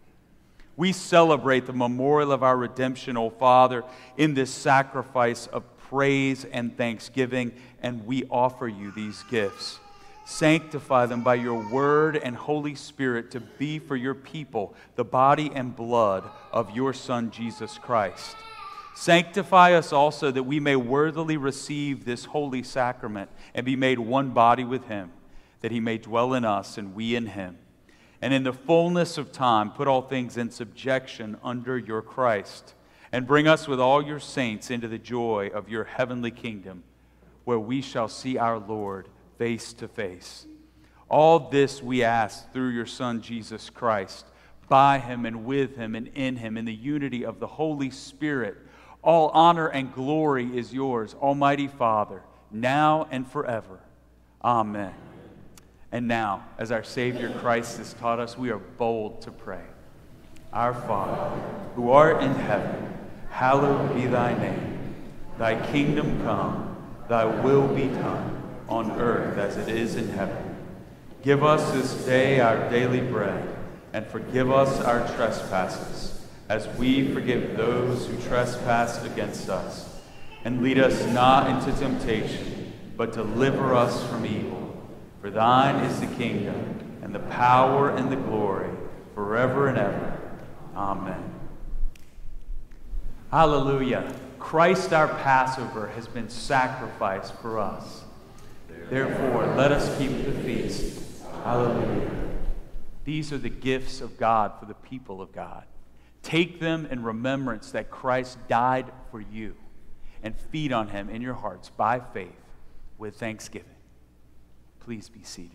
We celebrate the memorial of our redemption, O Father, in this sacrifice of praise and thanksgiving, and we offer you these gifts. Sanctify them by your word and Holy Spirit to be for your people the body and blood of your Son, Jesus Christ. Sanctify us also that we may worthily receive this holy sacrament and be made one body with him, that he may dwell in us and we in him. And in the fullness of time, put all things in subjection under your Christ, and bring us with all your saints into the joy of your heavenly kingdom, where we shall see our Lord face to face. All this we ask through your Son, Jesus Christ, by him and with him and in him, in the unity of the Holy Spirit. All honor and glory is yours, Almighty Father, now and forever. Amen. And now, as our Savior Christ has taught us, we are bold to pray. Our Father, who art in heaven, hallowed be thy name. Thy kingdom come, thy will be done, on earth as it is in heaven. Give us this day our daily bread, and forgive us our trespasses, as we forgive those who trespass against us. And lead us not into temptation, but deliver us from evil. For thine is the kingdom, and the power, and the glory, forever and ever. Amen. Hallelujah. Christ our Passover has been sacrificed for us. Therefore, let us keep the feast. Hallelujah. These are the gifts of God for the people of God. Take them in remembrance that Christ died for you, and feed on him in your hearts by faith with thanksgiving. Please be seated.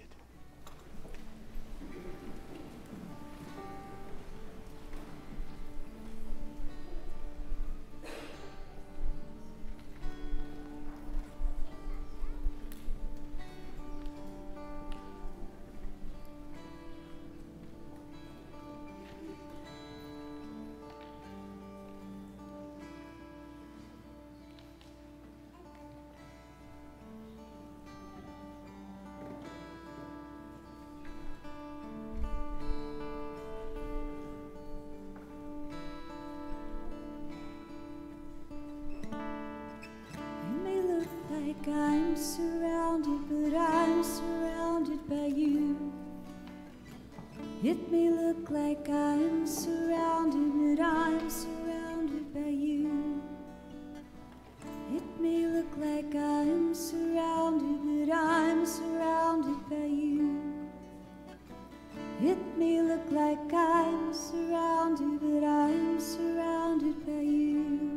I'm surrounded, but I'm surrounded by you. It may look like I'm surrounded, but I'm surrounded by you. It may look like I'm surrounded, but I'm surrounded by you. It may look like I'm surrounded, but I'm surrounded by you.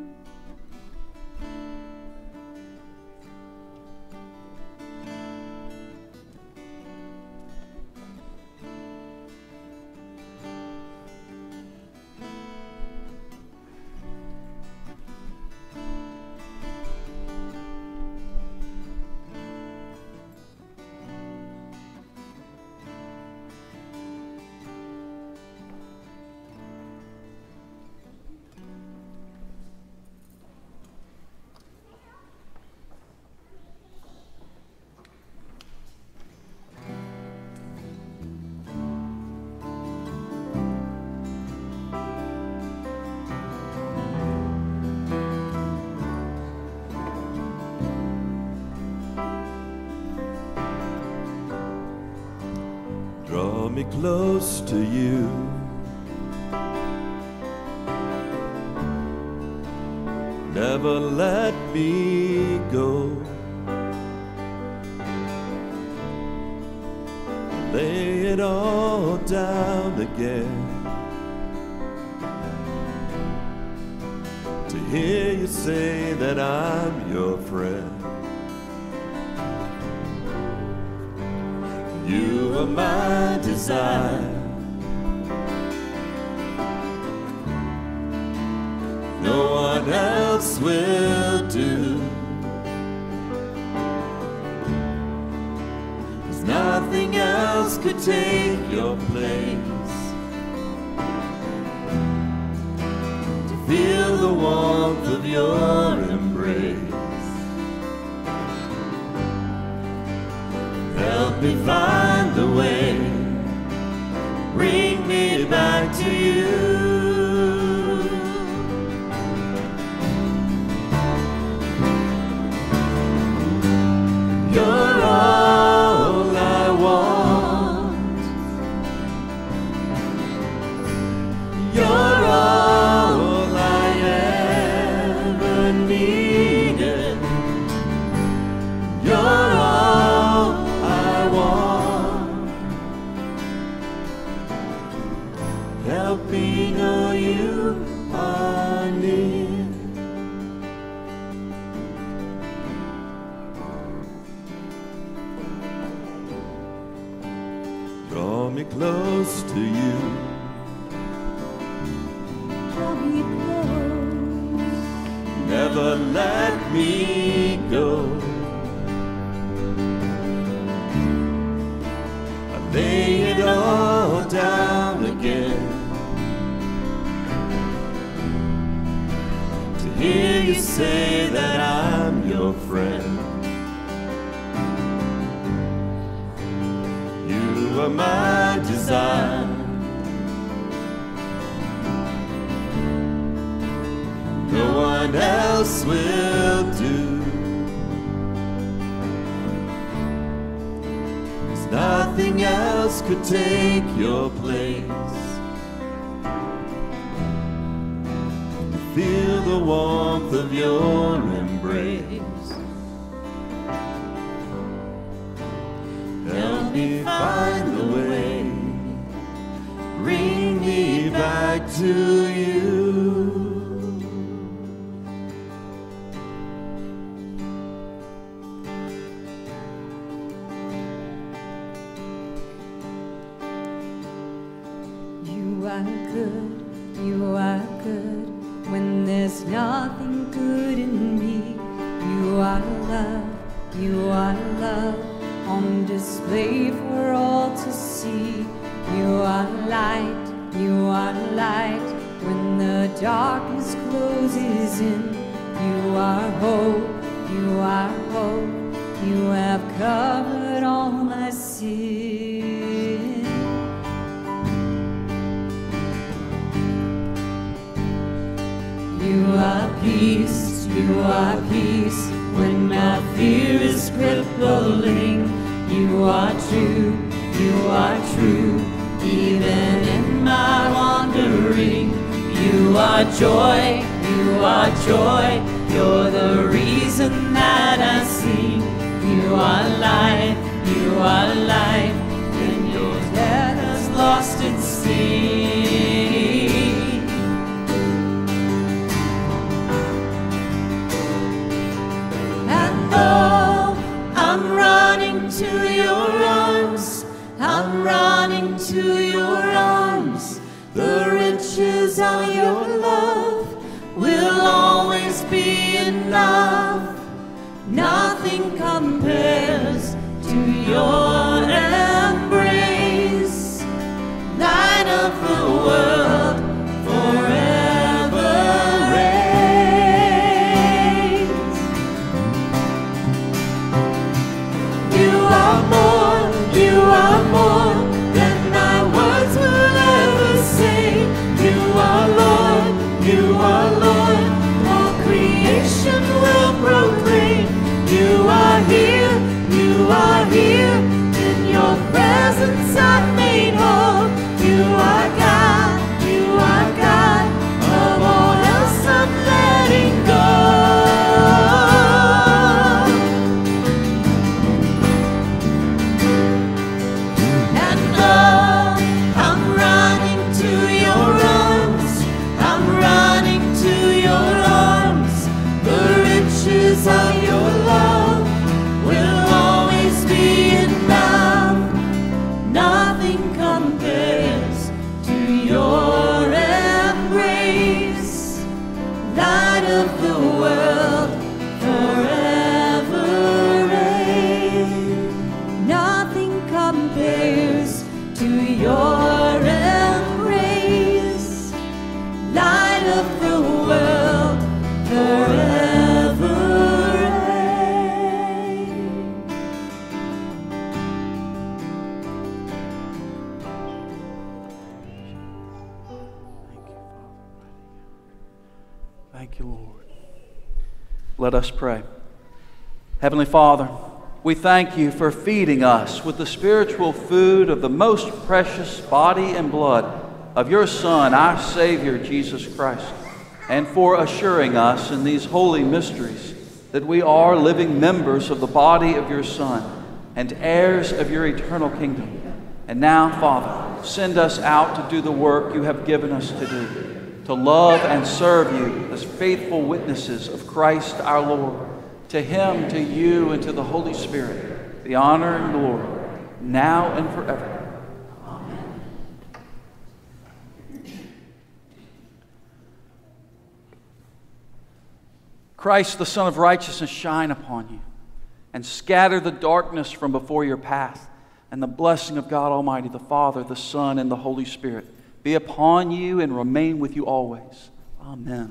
me close to you. Never let me go. Lay it all down again to hear you say that I'm your friend. You are my desire. No one else will do. There's nothing else could take your place. To feel the warmth of your embrace. Help me find the way. Bring me back to you. You're all I want. You're all I ever needed. You're all I want. Help me know you are near. Draw me close to you. Draw me close. Never let me go. I lay it all down again to hear you say that I'm your friend. You are my desire. No one else will do. There's nothing else could take your place. To feel the warmth of your embrace. Help me find the way. Bring me back to you. You are good when there's nothing good in me. You are love on display for all to see. You are light when the darkness closes in. You are hope, you have covered all my sin. You are peace when my fear is crippling. You are true, even in my wandering. You are joy, you're the reason that I sing. You are life, when your death has lost its sting. I'm running to your arms. I'm running to your arms. The riches of your love will always be enough. Nothing compares to your embrace. Light of the world forever reigns. You are more than my words will ever say. You are Lord, all creation will proclaim. You are here, in your presence I'm made whole. Thank you, Lord. Let us pray. Heavenly Father, we thank you for feeding us with the spiritual food of the most precious body and blood of your Son, our Savior, Jesus Christ, and for assuring us in these holy mysteries that we are living members of the body of your Son and heirs of your eternal kingdom. And now, Father, send us out to do the work you have given us to do, to love and serve you as faithful witnesses of Christ our Lord. To him, to you, and to the Holy Spirit, the honor and glory, now and forever. Amen. Christ, the Son of Righteousness, shine upon you and scatter the darkness from before your path. And the blessing of God Almighty, the Father, the Son, and the Holy Spirit be upon you and remain with you always. Amen.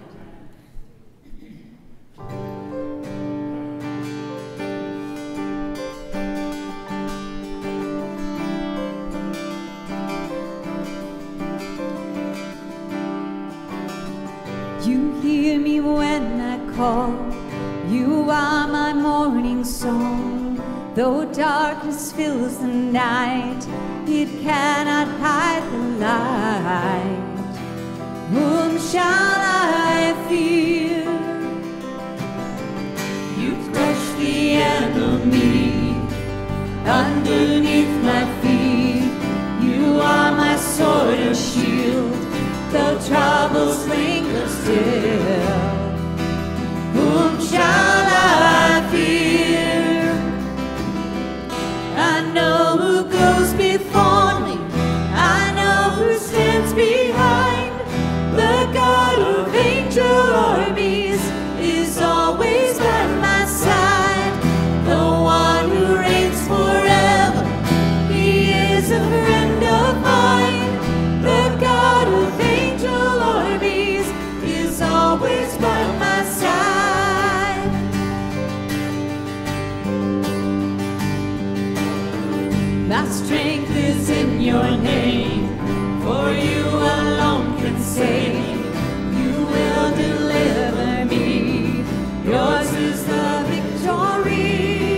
You hear me when I call, you are my morning song. Though darkness fills the night, it cannot hide the light. Whom shall I fear? You crush the enemy underneath my feet. You are my sword and shield, though troubles linger still. Whom shall I fear? I know who goes before me, I know who stands behind. The God of angel armies is always by my side. The one who reigns forever, he is a friend of mine. The God of angel armies is always by my side. My strength is in your name, for you alone can save. You will deliver me, yours is the victory.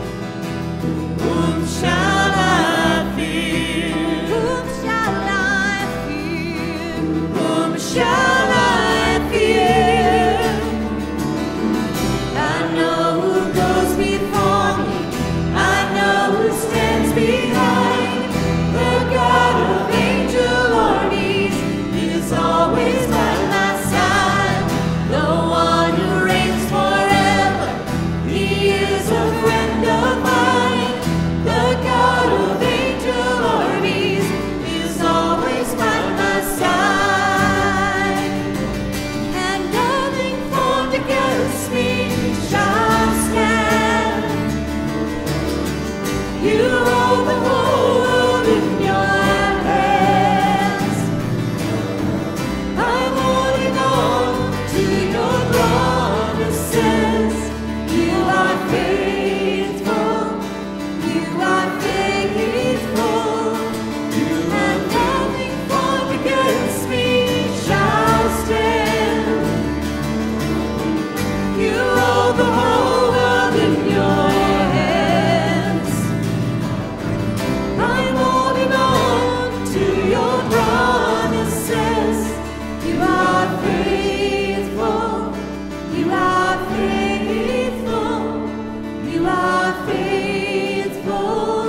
Whom shall I fear? Whom shall I fear? Whom shall I fear? I know who goes before me, I know who stands behind. The God of angel armies is always by my side. The one who reigns forever, he is a friend of mine. The God of angel armies is always by my side. And nothing formed against me shall stand. You hold the whole world in your hands. I'm holding on to your promises. You are faithful. You are faithful. And nothing formed against me shall stand. You hold the whole world in your hands. I'm holding on to your promises. You are faithful. You are faithful. You are faithful.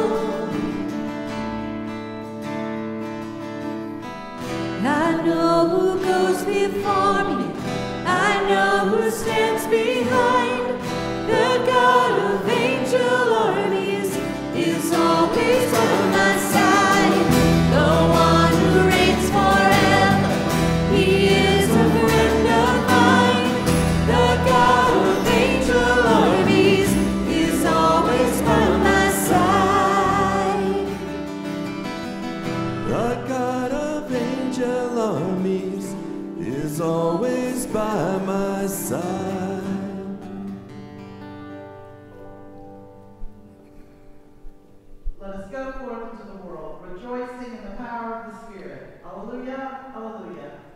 I know who goes before me, I know who stands behind. The God of angel armies is always on my side. The one who reigns forever, he is a friend of mine. The God of angel armies is always by my side. The God of angel armies is always by my side. Let us go forth into the world, rejoicing in the power of the Spirit. Alleluia, alleluia.